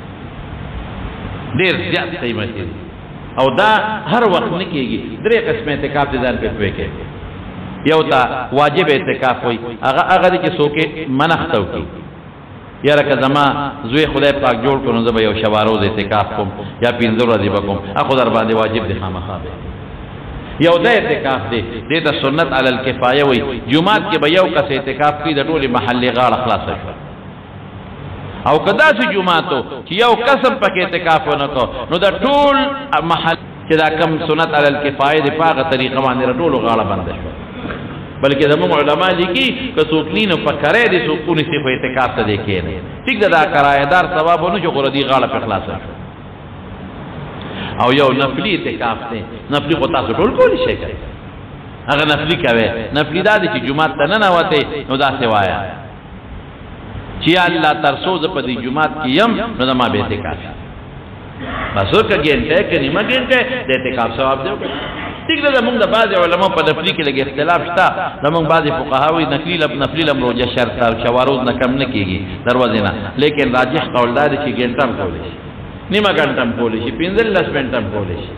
ډېر زیات قیمتي دی او دا هر وخت نه کېږي درې قسم اعتکاف دي ځان پې پوه کې یو ته واجب اعتکاف وایي هغه هغه دی چې څوک منښته وکړي یاره که زما زوی خدای پاک جوړ کړو نو زه به یو شبه روز اعتکاف کوم یا پنځه ورځې به کوم هغه خو در باندې واجب دی خامخا دی یو دا اعتکاف دی دې ته سنت علی الکفایه وایي جومات کې به یو کس اعتکاف کړي د ټولې محلې غاړه خلاصه شوه او که داسې جومات و چې یو کس هم پکې اعتکاف ونه کړو نو د ټول محل چې دا کم سنت علی الکفایه دی په هغه طریقه باندې د ټولو غاړه بنده شوه بلکې زموږ علما لیکي که څوک نینو په کرای دي څوک ونیسي خو اعتکاف ته دی کښېني ټیک ده دا کرایهدار ثواب ونه چې غوره دي غاړه پرې خلاصه شو او یو نفلي اعتکاف دی نفلي خو تاسو ټول کولی شئ کوئ هغه نفلي کوئ نفلي دا دی چې جومات ته ننوتئ نو داسې وایه چې یا الله تر څو زه په دې جومات کې یم نو زما به اعتکاف بس که ګنټه که نیمه ګنټه د اعتکاف ثواب دی ٹھیک ده زمونږ د بعضې علماء په نفلي کې لږ اختلاف شته زمونږ بعضې فقها وایي نفلي نفلي لم روژه شرط ده شواروز نه کم نه کېږي دروازې نه لیکن راجح قول دا دی چې ګنټه هم کولی شي نیمه ګنټه هم کولی شي پنځلس منټه هم کولی شي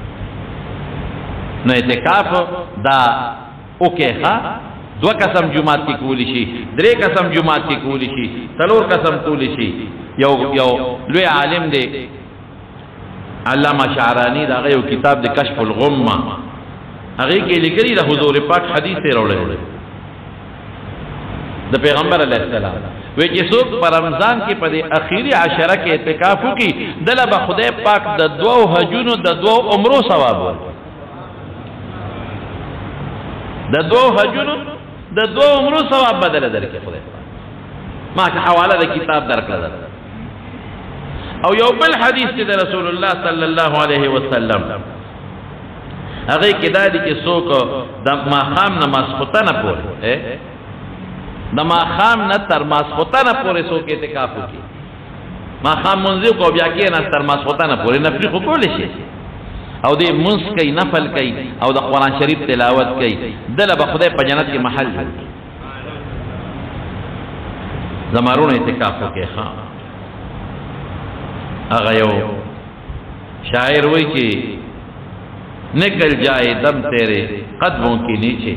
نو اعتکاف دا وکې ښه دوه قسم جومات کې کولی شي درې قسم جومات کې کولی شي څلور قسم کولی شي یو یو لوی عالم دی علامہ شعرانی دا غیو کتاب دی کشف الغمہ هغه کې لیکلي د حضور پاک حدیث یې راوړی د پیغمبر علیه السلام وی چې څوک په رمضان کې په دې اخیری عشره کې اعتکاف وکړي دله به خدای پاک د دوو حجونو د دوو عمرو ثواب ورکړي د دوو حجونو د دوو عمرو ثواب بدله درکړي خدای پاک ما چې حواله د کتاب درکړه او یو بل حدیث چې د رسول الله صلی الله علیه وسلم هغه کې دا دی چې څوک د ماښام نه ماسخوتنه پورې د ماښام نه تر ماسخوتنه پورې څوک اعتکاف وکړي ماښام مونځ وکړو بیا کېناست تر ماسخوتنه پورې نفلي خو کولی شي او دې مونځ کوي نفل کوي او د قرآن شریف تلاوت کوي دله به خدای په جنت کې محل جوړ کړي زمارونه اعتکاف وکړي ښه آغا یو شاعر وی کہ نکل جائے دم تیرے قدموں کی نیچے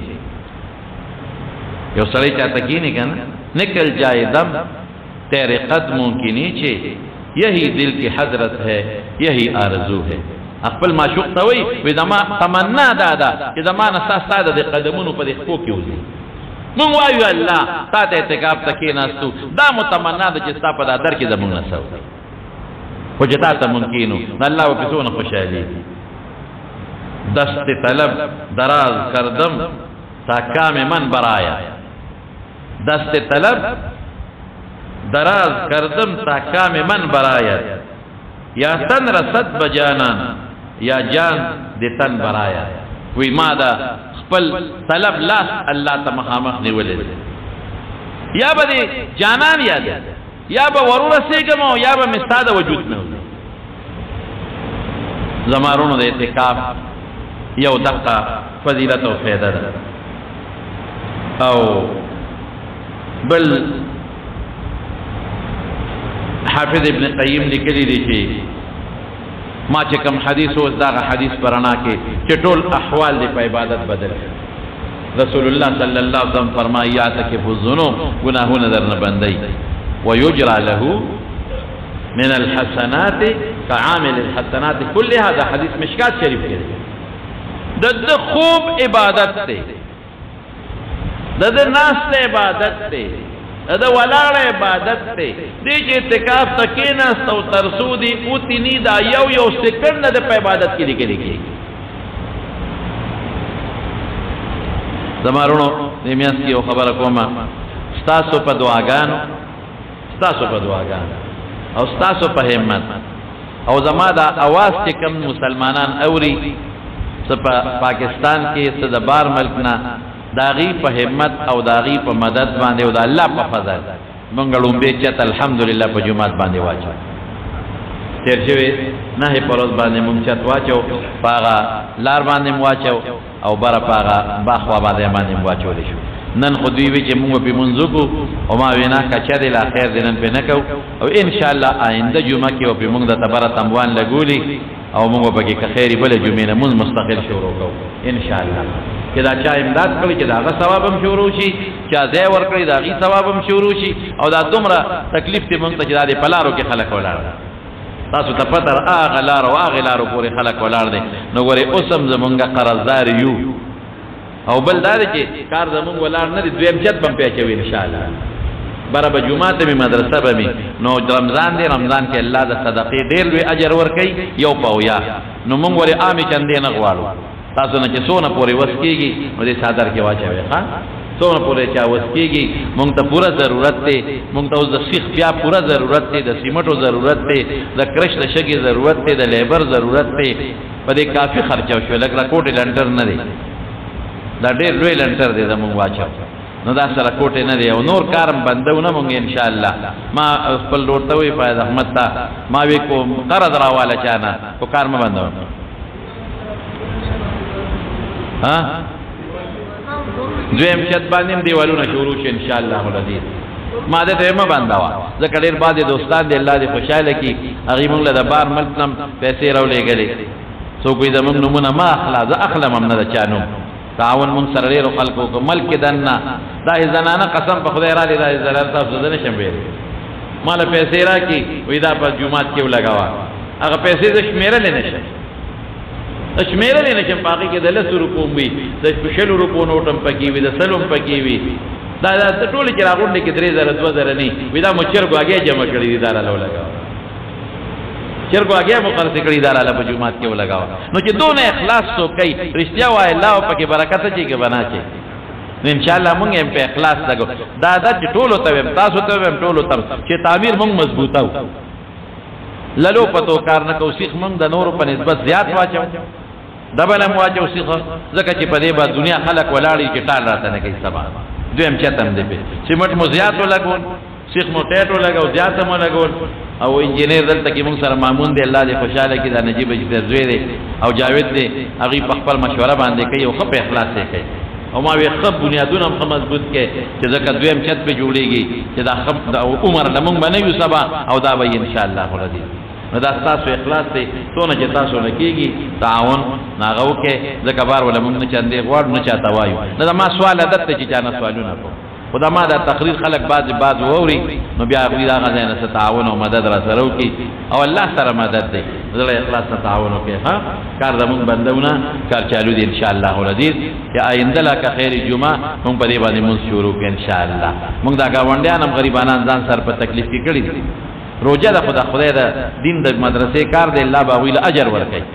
یو سڑی چاہتا کی نہیں کہنا نکل جائے دم تیرے قدموں کی نیچے یہی دل کی حضرت ہے یہی آرزو ہے اقبل معشوق تاوی وی دما تمنا دادا کہ زمان اساس دادا دے قدمونو پا دے خپو کی ہوزی من وایو اللہ تا تا اعتکاف تکی ناستو دا متمنا دا جستا پا دا در کی زمون نسو خو چې تا ته ممکن و نو الله به پسونه خوشحالېږي دست طلب دراز کردم تا کام من برآید دست طلب دراز کردم تا کام من برآید یا تن رسد بجانان یا جان د تن برآید وی ما دا خپل طلب لاس الله ته مخامخ نیولې یا به جانان یاد یا به ورور سیګم یا به مستاد وجود نه زمارونو د اعتکاف یو دقه فضیلت او فایده ده او بل حافظ ابن قیم لیکلی دی چې ما چې کوم حدیث اوس دغه حدیث پرانا کې چې ټول احوال دی په عبادت بدل رسول الله صلی الله علیه وسلم فرمایي یعتکف الذنوب گناهونه درنه بندي ويجرى له من الحسنات كعامل الحسنات كلها هذا حديث مشکات شریف کې د خوب عبادت ته د ناس ته عبادت ته د ولاړ عبادت ته دې چې اعتکاف تکینا او ترسودي اوتی نی دا یو یو سکند د په عبادت کې لیکل کېږي زمارونو نیمیاس کی یو خبره کومه ستاسو په دعاګانو ستاسو په دعاګانو او ستاسو په همت او زما دا اواز چې کوم مسلمانان اوري څه په پاکستان کې څه د بار ملک نه داغي په همت او داغي په مدد باندې او د الله په فضل مونږ لومبه چې الحمدلله په جمعات باندې واچو تیر شوی نه په روز باندې مونږ چت واچو پاغه لار باندې واچو او بار پاغه باخوا باندې باندې واچو شو نن خو دوی وی چې مونږ په منځو کو او ما وینا کچا د لا خیر دینن په نکو او ان شاء الله آینده جمعه کې او په مونږ د تبرت اموان لګولي او مونږ په کې خیری بل جمعه نه مونږ مستقل شروع کوو ان شاء الله چې دا چا امداد کړي چې داغه ثواب هم شروع شي چا ځای ور کړی داغي ثواب هم شروع شي او دا دومره تکلیف ته مونږ ته چې د پلارو کې خلک ولاړ تاسو ته پته هغه لار او هغه لارو پورې خلک ولاړ دي نو ګوري اوسم زمونږه قرضدار یو او بل دا چې کار زمونږ ولاړ نه دي دویم چت بم پیچوي ان شاء الله برابر جمعه ته می مدرسه به می نو رمضان دی رمضان کې الله د صدقې ډېر لوی اجر ورکړي یو پاویا نو مونږ ورې عامي چندې نه غواړو تاسو نه چې سونه پورې وسکیږي نو دې صادر کې واچوي ښا سونه پورې چا وسکیږي مونږ ته پوره ضرورت دی مونږ ته اوس د سیخ بیا پوره ضرورت دی د سیمټو ضرورت دی د کرش د شګي ضرورت دی د لیبر ضرورت دی په دې کافي خرچه شو لکه کوټه لنټر نه دی دا ډېر لوی لنټر دی زمونږ واچو نو دا سره کوټه نه دی او نور کارم بندو نه مونږ ان شاء الله ما خپل ورته وی فائد احمد تا ما وی کو قرض راواله چانه کو کار ما بندو ها دویم چت باندې دیوالونه شروع شي ان شاء الله العزیز ما دې ته ما بندوا ځکه ډېر بعد دوستان دې الله دې خوشاله کی هغه مونږ له بار ملک نم پیسې راولې غلې سو کوئی زمونږ نمونه ما اخلا ز اخلا مم نه چانو تعاون مون سره ډېر خلکو کو ملک دنا دا زنانه قسم په خدای را دې دا زلال تاسو زنه شم ویل مال پیسې را کی وې دا په جمعات کې لګاوا هغه پیسې د شمیرل نه شي شمیرل نه شي باقي کې د لس روپو وي د سپیشل روپو نوټم پکې وي د سلوم پکې وي دا د ټول چې راغونډې کې درې زره دوه زره نه وي دا مچر غواګي جمع کړی دي دار له لګاوا چرګو هغه مقرر کړی دار له په جمعات کې لګاوا نو چې دونه اخلاص سو کوي رښتیا وای الله پکې برکت چي کې بنا چي ان شاء الله مونږ هم په اخلاص لګو دا د ټولو ته تاسو ته هم ټولو ته چې تعمیر مونږ مضبوطو للو پتو کار نه کو سیخ مونږ د نور په نسبت زیات واچو دبل هم واچو سیخ ځکه چې په دې بعد دنیا خلق ولاړی چې ټال راته نه کوي سبا دویم چتم دې په سیمټ مو زیات لګون سیخ مو ټیټو لګاو زیات مو لګون او انجینیر دلته کې مونږ سره مامون دی الله دې خوشاله کړي دا نجیب چې زوی دی او جاوید دی هغه په خپل مشوره باندې کوي او خپل اخلاص یې کوي او ما وی خپ بنیادونه هم مضبوط کې چې ځکه دویم چت په جوړیږي چې دا خپ د عمر د مونږ باندې یو سبا او دا به ان شاء الله ولدي نو دا تاسو اخلاص دی څونه چې تاسو نه کیږي تعاون ناغو کې ځکه بار ولا مونږ نه چاندې غواړو نه چاته وایو دا ما سوال عادت ته چې چانه سوالونه کوم خدا ما دا تقریر خلق بعض بعض ووري نو بیا غوی دا غزنه ست تعاون او مدد را سره وکي او الله سره مدد دی زړه اخلاص ته تعاون وکي ها کار زمون بندونه کار چالو دي ان شاء الله العزيز یا آینده لا که خیر جمعه مونږ په دې باندې مونږ شروع کړو ان شاء الله مونږ دا گاونډیان هم غریبانان ځان سر په تکلیف کې کړی روزه د خدا خدای د دین د مدرسې کار دی الله باویل اجر ورکړي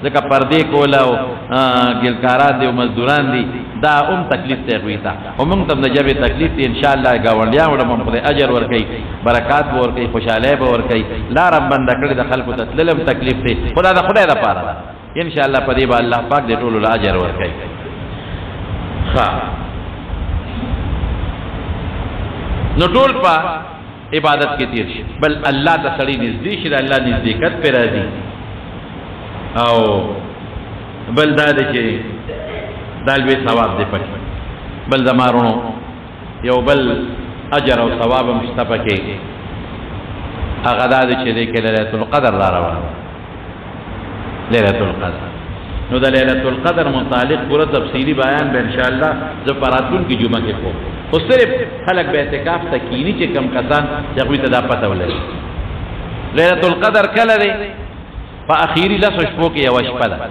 ځکه پردې کول او ګلکاران دي او مزدوران دي دا هم تکلیف دی هغوی ته خو موږ ته هم د ژبې تکلیف دی انشاءالله ګاونډیان وړم هم خدای اجر ورکوي برکات به ورکوي خوشحالۍ به ورکوي لاره هم بنده کړې د خلکو ته تلل هم تکلیف دی خو دا د خدای دپاره ده انشاءالله په دې به الله پاک دې ټولو له اجر ورکوي ښه نو ټول په عبادت کې تیر شي بل الله ته سړی نږدې شي د الله نزدېکت پرې راځي او بل دا دی چې دا لوی ثواب دی پکې بل زما وروڼو یو بل اجر او ثواب هم شته پکې هغه دا دی چې دی کې لیلة القدر را روانه لیلة القدر نو د لیلة القدر متعلق پوره تفصیلی بیان به انشاءالله زه په راتلونکي جمعه کې کوم خو صرف خلک به اعتکاف ته کیني چې کم کسان چې هغوی ته دا پته ولري لیلة القدر کله دی په اخیري لسو شپو کې یوه شپه ده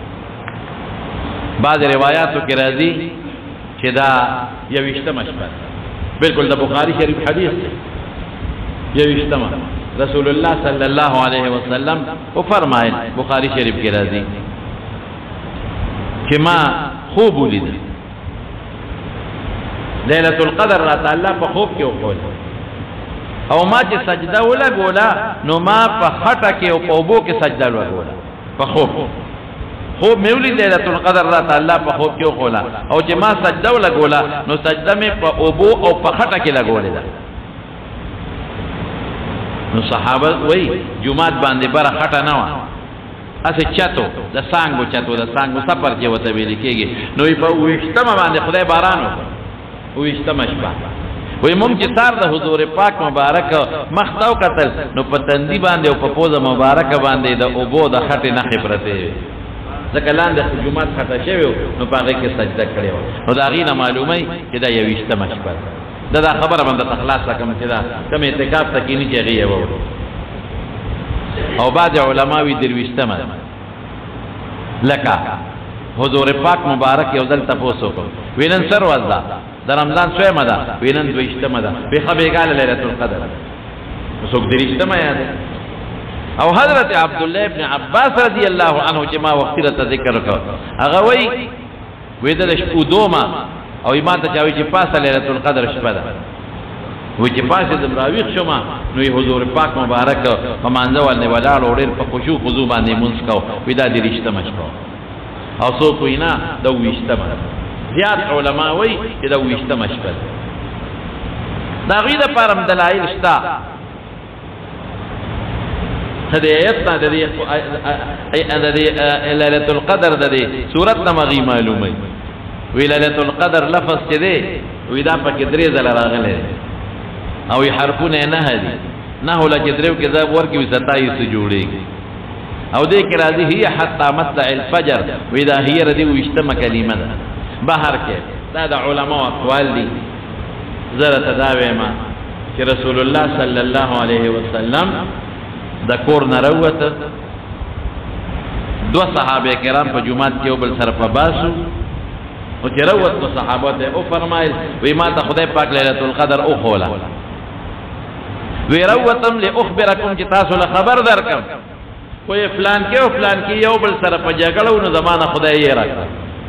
بعض روایاتو کې راځي چې دا یویشتمه شپه ده بالکل د بخاري شریف حدیث دی یویشتمه رسول الله صلی الله علیه وسلم وفرمایل بخاري شریف کې راځي چې ما خوب ولید لیلة القدر را تعالی په خوب کې وکول او ما چې سجده ولګوله نو ما په خټه کې او په اوبو کې سجده ولګوله په خوب خوب مې ولید لیلة القدر را تعالی په خوب کې وکوله او چې ما سجده ولګوله نو سجده مې په اوبو او په خټه کې لګولې ده نو صحابه وایي جومات باندې بره خټه نه وه اسې چتو د سانګو چتو د سانګو سفر چې ورته ویل کېږي نو په اوویشتمه باندې خدای باران وکړ اوویشتمه شپه وایي مونږ چې سار د حضور پاک مبارک مخ ته وکتل نو په تندي باندې او په پوزه مبارکه باندې د اوبو د خټې نښې پرتې وې ځکه لاندې جومات خټه شوی و نو په هغې کې سجده کړې وه نو د هغې نه معلوموي چې دا یویشتمه شپه ده دا دا خبره باندې ته خلاصه کړم چې دا کوم اعتکاف ته کیني چې هغې یې ووړو او بعض علما وی درویشتمه ده لکه حضور پاک مبارک یو ځل تپوس وکړ وی نن څه ورځ ده د رمضان څویمه ده وی نن دویشتمه ده وی ښه بېګاله لیلة القدر څوک درویشتمه یاد او حضرت عبدالله ابن عباس رضی الله عنه چې ما وختي راته ذکر وکړ هغه وی وی د شپو دومه او ما ته چا وی چې پاسه لیلة القدر شپه ده وی چې پاسېدم راویښ شوم نو یې حضور پاک مبارک په مانځه باندې ولاړ او ډېر په خشوع خضوع باندې لمونځ کو وی دا دېرشتمه شپه او څوک وی نه د اوویشتمه زیات علما وی چې د اوویشتمه شپه ده د هغوی دپاره هم دلایل شته د دې ایت نه د دې لیلة القدر د دې صورت نه مغی معلوموي وی لیلة القدر لفظ چې دی وی دا پکې درې ځله راغلی دی او ی حرفونه نه دي نهو له چې درېو کې ضرب ورکړي وي ستایس جوړېږي او دې کې راځي هي حتی مطلع الفجر وی دا هي ردي اوویشتمه کلمه ده بهر کې دا د علماو اقوال دي زه راته دا وایم چې رسول الله صلی الله علیه وسلم د کور نه راووته دوه صحابه کرام په جومات کې یو بل سره په باسو او چې راووت نو صحابه ته وفرمایل وی ما ته خدای پاک لیلة القدر وښوله وی راووتم لاخبرکم چې تاسو له خبر درکړم وی فلان کې او فلان کې یو بل سره په جګړه نو زمانه خدای یې راکړه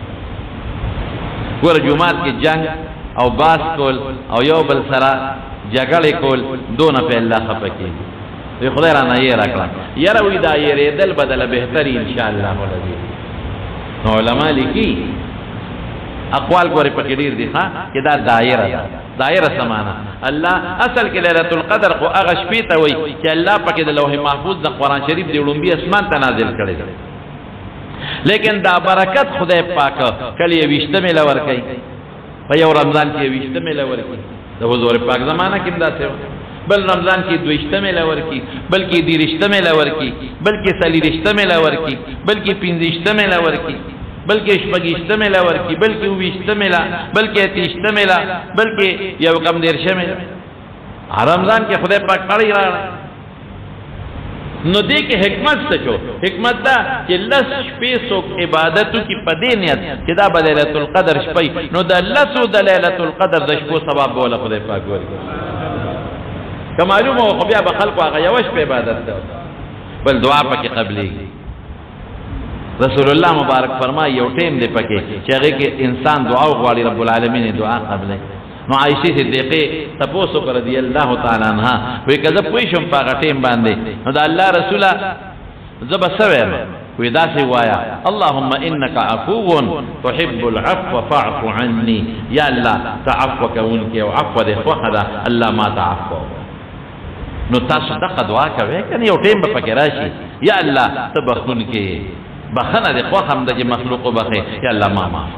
ګوره جومات کې جنګ او باس کول او یو بل سره جګړې کول دونه په الله خفه کېږي وی خدای رانه یې راکړه یاره وی دا یېرېدل بدله بهتري انشاءالله العظیم نو علما لیکي اقوال ګورې پکې ډېر دي ښه چې دا دایره ده دایره سمانه الله اصل کې لیلة القدر خو هغه شپې ته وایي چې الله پکې د لوح محفوظ د قرآن شریف د وړومبي اسمان ته نازل کړی دی لیکن دا برکت خدای پاک کله یویشتمې له ورکوي په یو رمضان کې یویشتمې له ورکوي د حضور پاک زمانه کې هم داسې بل رمضان کې دویشتمې له ورکوي بلکې دېرشتمې له ورکوي بلکې څلېرویشتمې له ورکوي بلکې پنځویشتمې له ورکوي بلکې شپږیشتمې له ورکوي بلکې اوویشتمې له بلکې اتېشتمې له بلکې یو کم دېرشمې له رمضان کې خدای پاک کړی راغلی نو دې کې حکمت څه شو حکمت دا چې لس شپې څوک عبادت وکړي په دې نیت چې دا به لیلة القدر شپه نو د لسو د لیلة القدر د شپو ثواب به وله خدای پاک ورکړي که معلومه وه خو بیا به خلکو هغه یوه شپه عبادت ده بل دعا پکې قبلېږي رسول الله مبارک فرمایي یو ټیم دی پکې چې هغه کې انسان دعا وغواړي رب العالمین دعا قبلې. نو عائشہ صدیقه تاسو پر رضی الله تعالی عنها وی کزه پوي شم په هغه ټیم باندې نو دا الله رسوله زب سویم وی دا سی وایا اللهم انك عفو تحب العفو فاعف عني یا الله تعفو کوونکې او عفو دې خوخه ده الله ما تعفو. نو تاسو دغه دعا کوي کنه یو ټیم په کې راشي یا الله تبخون کې بخنه دې خوخه هم د مخلوق بخي یا الله ما معاف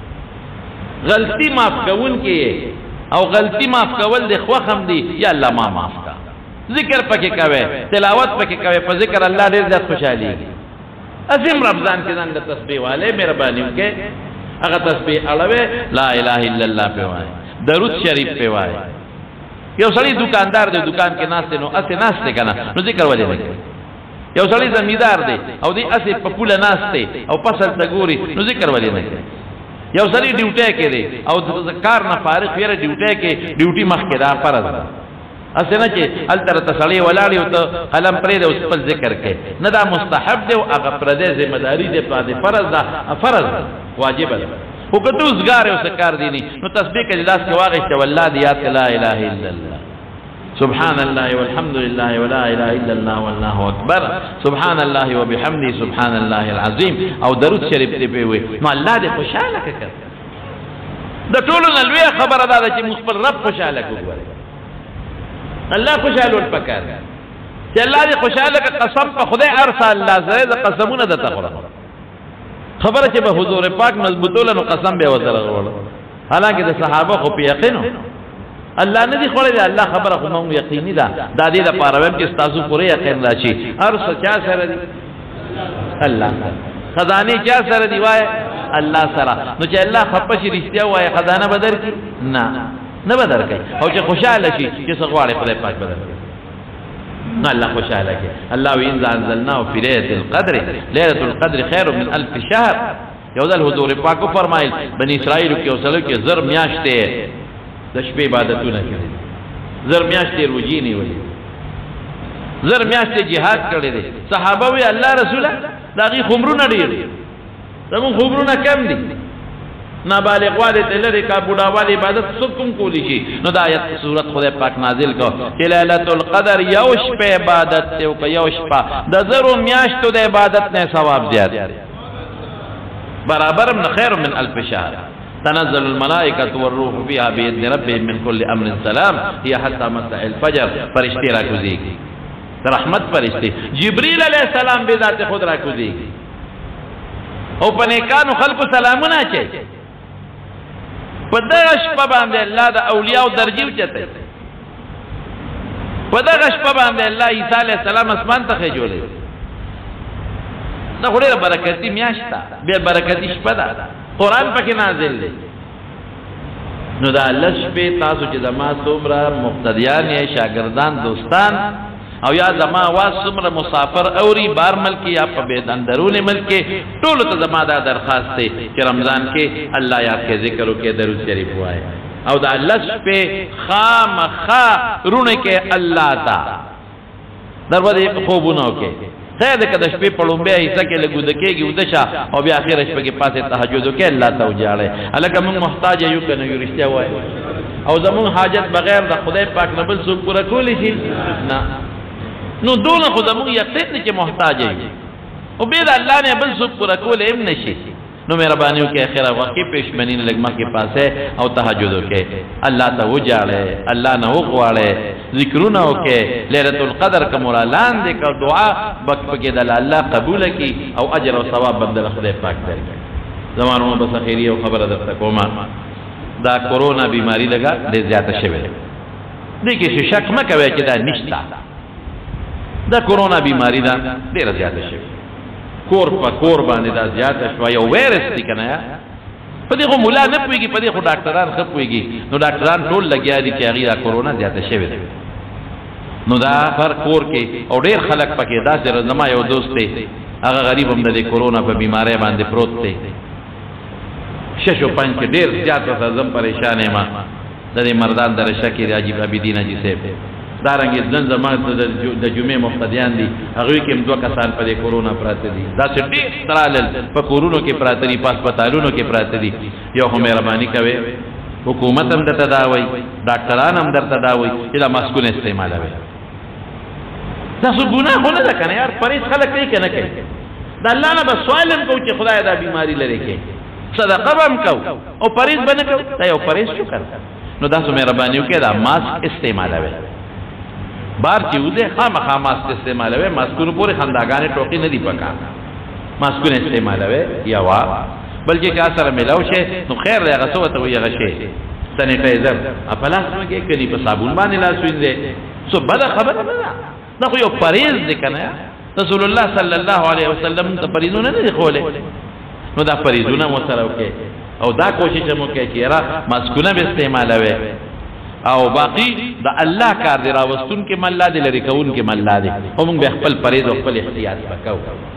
غلطی معاف کون کې او غلطی معاف کول د خوخم دی یا الله ما معاف کا. ذکر پکې کوي تلاوت پکې کوي په ذکر الله ډېر زیات خوشاليږي. عظیم رمضان کې ځان د تسبیح والے مهرباني وکړي هغه تسبیح اړوي لا اله الا الله په وای درود شریف په وای. یو سړی دکاندار دی دکان کې ناشته نو اسه ناشته کنه نو ذکر ولې نه کوي. یو سړی زمیدار دی او دی اسه په پوله ناشته او فصل ته ګوري نو ذکر ولې نه کوي. یو سړی ډیوټي کې دی او د کار نه فارغ ویره ډیوټي کې ډیوټي مخ کې دا فرض ده اسنه چې التر تسلی ولاړی او ته قلم پرې د خپل ذکر کې نه دا مستحب دی او هغه پر دې ذمہ داری دی په دې فرض ده فرض واجب ده او کته وزګار او سکار دي نو تسبیح کې لاس کې واغښته والله دی یا لا اله الا الله سبحان الله والحمد لله ولا اله الا الله والله اکبر سبحان الله وبحمده سبحان الله العظیم او درود شریف دې په وي نو الله دې خوشاله کړي. د ټولو نه لوی خبره ده چې خپل رب خوشاله کوي. الله خوشاله ول پکار چې الله دې خوشاله کړي. قسم په خدای ارسل الله زره د قسمونه د تخره خبره چې به حضور پاک مضبوطول نو قسم به وزره غوړ. حالانکه د صحابه خو په یقینو الله نه دی خوړی الله خبره خو مونږ یقیني ده دا دې د پاره ویم چې تاسو پورې یقین راشي ارس چا سره دی الله خزانه چا سره دی وای الله سره. نو چې الله خپشي رښتیا وای خزانه بدر کی نه نه بدر کوي او چې خوشاله شي چې سغواړي خدای پاک بدر کوي نو الله خوشاله کوي. الله وین انزلنا فی ليله القدر ليله القدر خير من الف شهر. یو ځل حضور پاک فرمایل بنی اسرائیل کې اوسلو کې زر میاشتې د شپې عبادتونه کړي زر میاشتې روزي نیولې زر میاشتې jihad کړي دي. صحابه وی الله رسوله داغي خمرونه ډیر زمون خمرونه کم دي نابالغ والے تلری کا بوډا والی عبادت سکم کولی شي. نو د آیت سورۃ خدای پاک نازل کو چې ليله القدر یو شپه عبادت ته او یو شپه د زرو میاشتو د عبادت نه ثواب زیات برابر من خیر من الف شهر. تنزل الملائکة والروح فيها بإذن ربهم من كل أمر سلام هي حتى مطلع الفجر. فرشتي را کوزیږي رحمت فرشتي جبريل عليه السلام بذات خود را کوزیږي او په نیکانو خلقو سلامونه اچي. په دغه شپه باندې الله د اولیاء درجه اوچته په دغه شپه باندې الله عیسی علیه السلام اسمان ته خېجولې. دا ډېره برکتي میاشت ده به برکتي شپه ده قرآن پکې نازل دی. نو دا لشبه تاسو چې زما څومره مقتدیان یې شاګردان دوستان او یا زما واس څومره مسافر اوري بار ملک یا په بیدان درون ملک ټول ته زما دا درخواست دی چې رمضان کې الله یاد کې ذکر وکړي درود شریف وایي او دا لشبه خامخا رونه کې الله تا دروازه خوبونه وکړي. خیر ده که د شپې په لومبۍ حصه کې لږ وده کېږي وده شه او بیا اخره شپه کې پاسې تهجد وکړي الله ته وجاړئ. هلکه موږ محتاج یو که نه یو رښتیا وایي او زمونږ حاجت بغیر د خدای پاک نه بل څوک پوره کولی شي نه. نو دونه خو زمونږ یقین دی چې محتاج یو او بې د الله نه بل څوک پوره کولی هم نه شي. نو مهرباني وکړئ اخره وخت کې پېشمني نه لږ مخکې پاسې او تهجد وکړئ الله ته وجاړئ الله نه وغواړئ ذکرونه وکړئ. ليله القدر که مولا لاندې که دعا بک پکې د الله قبوله کړي او اجر او ثواب بدله خدای پاک درکړي. زمانونه بس اخیری او خبره درته کومه دا کورونا بیماری لګه ډېر زیاته شوې ده دې کې شک مه کوئ چې دا نشته. دا کورونا بیماری ده ډېره زیاته شوې کور په کور باندې دا زیاته شوه یو ویرس دی که نه په دې خو ملا نه پوهېږي په دې خو ډاکټران ښه پوهېږي. نو ډاکټران ټول لګیا دي چې هغې دا کورونا زیاته شوې ده. نو دا هر کور کې او ډېر خلک پکې داسې زما یو دوست دی هغه غریب هم د دې کورونا په بیمارۍ باندې پروت دی شش و پنج کې ډېر زیات ورته زم پریشان یم د دې مردان د رشه کې راجب عابدین حاجي صاحب دارنګې ځن زمان د جمعې مقتدیان دي هغوی کې هم دوه کسان په دې کورونا پراته دي داسې ډېر ترالل په کورونو کې پراته دي په هسپتالونو کې پراته دي یو خو مهرباني کوئ حکومت هم درته دا وایي ډاکټران هم درته دا وایي چې دا ماسکونه استعمالوئ دا څه ګناه خو نه ده که نه یار پرهیز خلک کوي که نه کوي د الله نه به سوال هم کوو چې خدای دا بیماري لرې کړي صدقه به هم کوو او پرهیز به نه کوو دا یو پرهیز شو که نو داسې مهرباني وکړئ دا ماسک استعمالوئ بار چې وځئ خامخا ماسک استعمالوئ ماسکونو پورې خنداګانې ټوکې نه دي پکار ماسکونه استعمالوئ یوه بلکې که سره میلاو شي نو خیر دی هغه څه ورته وایي هغه شی سینیټایزر په لاس مه کې کني په صابون باندې لاس وینځئ څه بده خبره نه ده دا خو یو پرهیز دی که نه رسول الله صلی الله علیه وسلم ته پرهیزونه نه دي ښولی نو دا پرهیزونه مو سره وکړئ او دا کوشش هم وکړئ چې یاره ماسکونه به استعمالوئ او باقي د الله کار دی راوستونکي م الله دی لرې کوونکي م الله دی خو موږ به خپل پرهیز او خپل احتیاط به کوو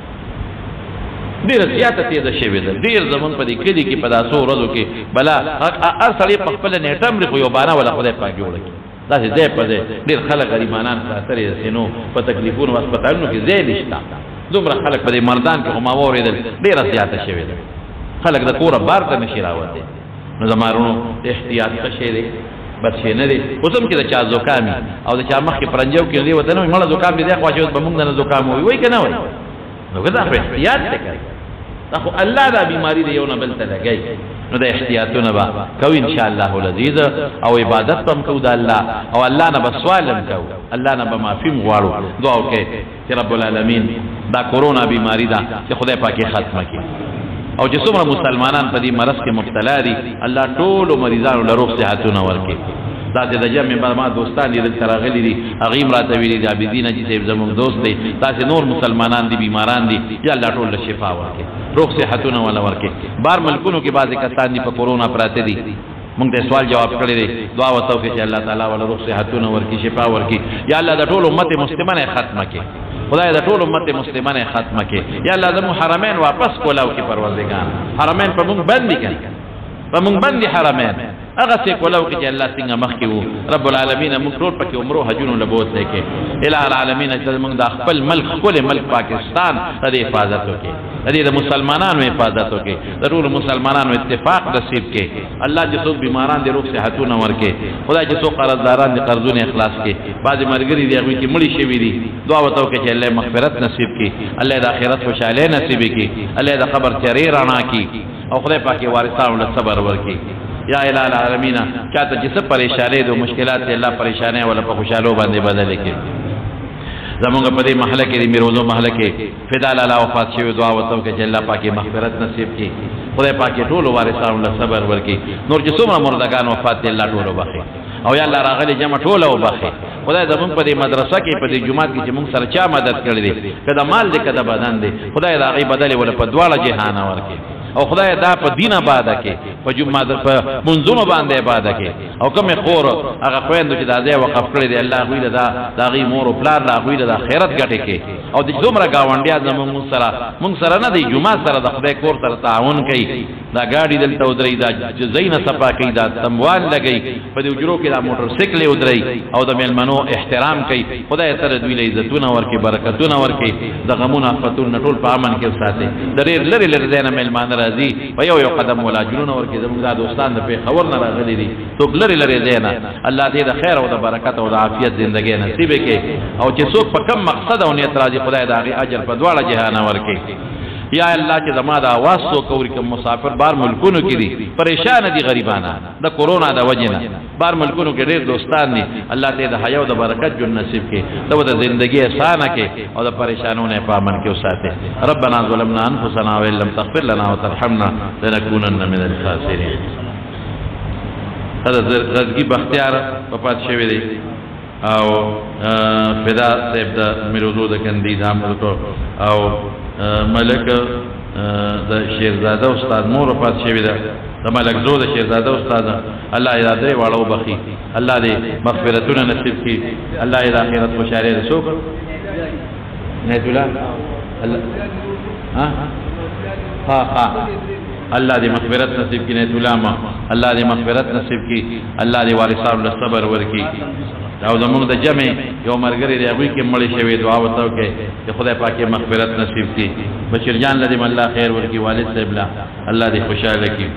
ډېره زیاته تېزه شوې ده ډېر زمونږ په دې کلي کې په دا څو ورځو کې بلا هر سړی په خپله نیټه مري خو یو بانه والا خدای پاک جوړه کړي داسې ځای په ځای ډېر خلک غریبانان پراته دي سینو په تکلیفونو هسپتالونو کې ځای نشته دومره خلک په دې مردان کې خو ما واورېدل ډېره زیاته شوې ده خلک د کوره بار ته نشي راوتی نو زما وروڼو احتیاط ښه شی دی بد شی نه دی اوس هم چې د چا زکامي او د چا مخکې پرنجو کې دی ورته نه وایي مړه زکام دی دی خو چې به موږ نه زکام وایي وایي که نه وایي نو که دا خو احتیاط دی کوي دا خو الله دا بیماري د یو نه بل ته لګوي نو د احتیاطونه به کوو انشاءالله العزیز او عبادت به هم کوو د الله او الله نه به سوال هم کوو الله نه به معافي هم غواړو دعا وکړئ چې رب العالمین دا کورونا بیماري ده چې خدای پاک یې ختمه کړي او چې څومره مسلمانان په دې مرض کې مبتلا دي الله ټولو مریضانو له روغ صحتونه ورکړي داسې د جمع بر ما دوستان دي دلته راغلي دي هغوی هم راته ویلي دي عابدین حاجي صاحب زموږ دوست دی داسې نور مسلمانان دي بیماران دي یا الله ټول له شفا ورکړي روغ صحتونه وله ورکړي بار ملکونو کې بعضې کسان دي په کورونا پراته دي مونږ ته سوال جواب کړی دی دعا ورته وکړئ چې الله تعالی وله روغ صحتونه ورکړي شفا ورکړي یا الله د ټول امت مسلمانه یې ختمه کړي خدای د ټول امت مسلمانه یې ختمه کړي یا الله زموږ حرمین واپس کولاو کړي پروردګار حرمین په مونږ بندي کړي په مونږ باندې حرمین هغه څه کولاو کې چې الله څنګه مخکې وو رب العالمین موږ ټول پکې عمرو حجونو له بوتلی کې اله العالمین چې موږ د خپل ملک ښکلی ملک پاکستان د دې حفاظت وکړي د دې د مسلمانانو حفاظت وکړي د ټولو مسلمانانو اتفاق نصیب کړي الله چې څوک بیماران دي روغ صحتونه ورکړي خدای چې څوک قرضداران دي قرضونه اخلاص کړي بعضې ملګري دي هغوی چې مړي شوي دي دعا ورته وکړي چې الله مغفرت نصیب کړي الله یې د آخرت خوشحالۍ نصیب کړي الله یې د قبر تیارې رڼا کړي او خدای پاک یې وارثانو له صبر ورکړي یا الہ العالمین چاته چې څه پریشانۍ دي مشکلات دي الله پریشانۍ ولا په خوشحالو باندې بدل کړي زمونږ په دې محله کې د میروزو محله کې فدا لالا وفات شوي دعا ورته وکړئ چې الله پاک یې مغفرت نصیب کړي خدای پاک یې ټولو وارثانو له صبر ورکړي نور چې څومره مردګان وفات دي الله ټولو بخښي او یا الله راغلي جمع ټوله وبخښي خدای زمونږ په دې مدرسه کې په دې جومات کې چې مونږ سره چا مدد کړی دی که د مال دی که د بدن دی خدای د هغې بدلې وله په دواړه جهانه ورکړي او خدای دا په دین آباده کې په جمعه په منځونو باندې آباده کې او کومې خور هغه خویندو چې دا ځای وقف کړی دی الله هغوی له دا د هغوی مور و پلار له هغوی له د خیرت ګټې کې او د څومره ګاونډیان زمونږ مونږ سره مونږ سره نه دی جومات سره د خدای کور سره تعاون کوي دا ګاډي دلته ودرئ دا ځایونه صفا کوي دا تموال لګوي په دې حجرو کې دا موټر سایکلې ودرئ او د مېلمنو احترام کوي خدای سره دوی له عزتونه ورکړي برکتونه ورکړي د غمونو آفتونو نه ټول په امن کې وساتي د ډېر لرې لرې ځای نه مېلمانه راځي په یو یو قدم ولا جنونه ورکړي زموږ دا دوستان د پېښور نه راغلي دي څوک لرې لرې ځای نه الله دې د خیر او د برکت او د عافیت زندګۍ نصیب کړي او چې څوک په کم مقصد او نیت راځي خدای د هغې اجر په دواړه جهانه ورکړي یا الله چې زما د اواز څوک اوري کوم مسافر بار ملکونو کې دي پریشان دي غریبانه د کورونا د وجې نه بار ملکونو کې ډېر دوستان دي الله دې د حیا او د برکت جون نصیب کړي د د زندګۍ اسانه کړي او د پریشانونو په امن کې وساتي ربنا ظلمنا انفسنا وان لم تغفر لنا وترحمنا لنكونن من الخاسرين هذا زرزگی بختیار په پات شوی دی او فدا صاحب د میروزو د کندی دامن او ملک د شیرزاده استاد مور پات شوی ده د ملک زو د شیرزاده استاد الله یې راځي واړو بخي الله دې مغفرتونه نصیب کړي الله یې د آخرت خوشاله رسوک نه دولا ها ها ها الله دې مغفرت نصیب کړي نه دولا ما الله دې مغفرت نصیب کړي الله دې وارثانو له صبر ورکړي او زموږ د جمع یو ملګری دی هغوی کې مړی شوی دعا ورته وکړئ چې خدای پاک یې مغفرت نصیب کړي بشیر جان له دې الله خیر ورکړي والد صاحب له الله دې خوشحاله کړي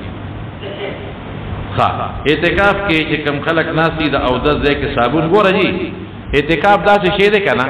ښه اعتکاف کې چې کوم خلک ناست دي د اودس ځای کې صابون ګوره جي اعتکاف داسې شی دی که نه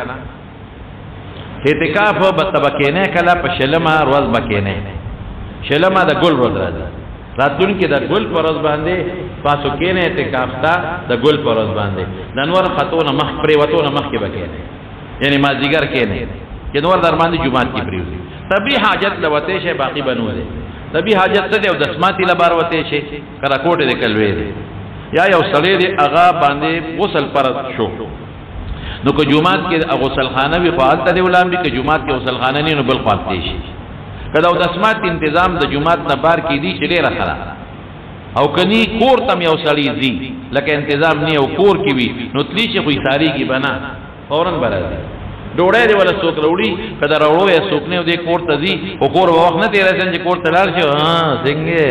اعتکاف به ته به کښېنې کله په شلمه ورځ به کښېنې شلمه د ګل ورځ راځي راتلونکي د ګل په ورځ باندې تاسو کښېنئ اعتکاف ته د ګل په ورځ باندې د انور خطو نه مخ پرېوتو نه مخکې به کښېنئ یعنې مازدیګر کښېنئ چې نور در باندې جومات کې پرېوځي طبي حاجت له وتی شی باقي به نه وځي طبي حاجت څه دی او دسماتي له بار وتی شي که راکوټې د کلوې دی یا یو سړی دی هغه باندې غسل فرض شو نو که جومات کې غسلخانه وي خو هلته دی ولام دي که جومات کې غسلخانه نه نو بل خوا تلی شي که د اودسمات انتظام د جومات نه بار کې دي چې ډېره ښه او کني کور تم یو سړی ځي لکه انتظام نه او کور کې وي نو تلی شي خو ایسارېږي به نه فورا به راځي ډوډۍ دې ولا څوک راوړي که د راوړو یې څوک نه دی کور ته ځي خو کور به وخت نه تېروي چې کور ته لاړ شي څنګه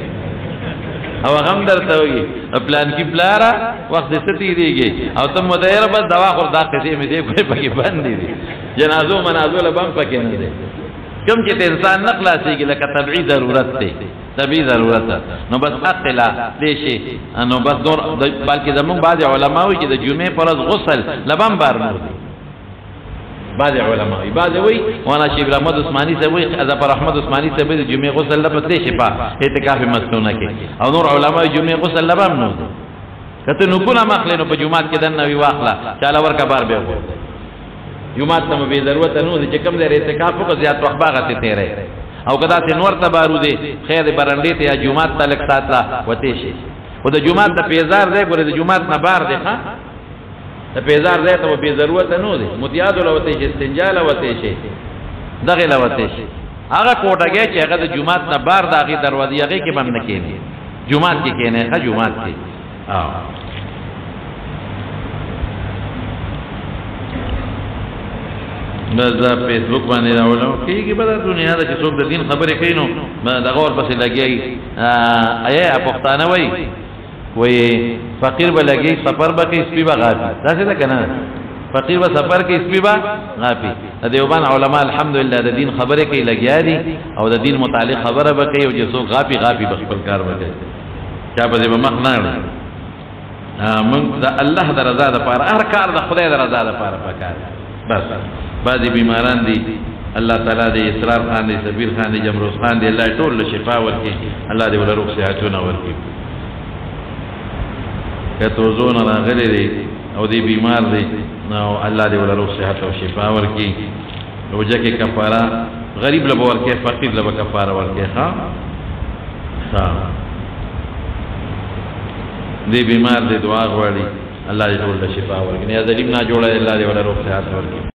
او هغه هم درته وایي پلان کې پلاره وخت دې څه تېرېږي او ته مدیر بس دوا خور دا قصې مې دی کوی پکې بندې دي جنازو منازو له بم پکې نه دی کوم چې د انسان نه خلاصېږي لکه طبعي ضرورت دی طبعي ضرورت نو بس عقله دې شي نو بس نور بلکې زمونږ بعضې علما وایي چې د جمعې په ورځ غسل له بم بار نور دی بعضې علما وایي بعضې وایي مولانا شیخ احمد عثماني صاحب وایي ظفر احمد عثماني صاحب وایي د جمعې غسل له بس دې شي په اعتکاف مستونه کې او نور علما وایي جمعې غسل له بم نور دی که ته نوکونه مخلې نو په جومات کې دننه وي واخله چاله ورکه بار بیا وغورځوي جومات ته مو بې ضرورته نه دی چې کوم ځای اعتکاف وکړه زیات وخت به هغسې تېری او که داسې نور ته بارو دی خیر د برنډې ته یا جومات ته لږ ساعت لا وتی شي خو د جومات د پیزار دی ګورې د جومات نه بار دی ښه د پیزار ځای ته به بې ضرورته نه دی متیادو له وتی شي استنجا له وتی شي دغې له وتی شي هغه کوټګۍ چې هغه د جومات نه بار د هغې دروازې هغې کې به هم نه کښېني جومات کې کښېنئ ښه جومات کې بس دا فیسبوک باندې راولم کېږي به دا دنیا ده چې څوک د دین خبرې کوي نو دغه ورپسې لګیایي ایا پښتانه وایي وایي فقیر به لګیایي سفر به کوي سپي به غاپي داسې ده که نه فقیر به سفر کوي سپي به غاپي د دیوبند علما الحمدلله د دین خبرې کوي لګیا دي او د دین متعلق خبره به کوي او چې څوک غاپي غاپي به خپل کار به کوي چا به به مخ نه اړي موږ د الله د رضا دپاره هر کار د خدای د رضا دپاره پکار بس بعضې بیماران دي الله تعالی د اسرار خان دی سبیر خان دی جمروز خان دی الله ټول له شفا ورکړي الله دې ورله روغ صحتونه ورکړي که توزو نه راغلی دی او دی بیمار دی نو الله دې ورله روغ صحت او شفا ورکړي روژه کې کفاره غریب له به ورکړي فقیر له به کفاره ورکړي ښه ښه دی بیمار دی دعا غواړي الله دې ټول له شفا ورکړي نیاز علیم نه جوړه الله دې ورله روغ صحت ورکړي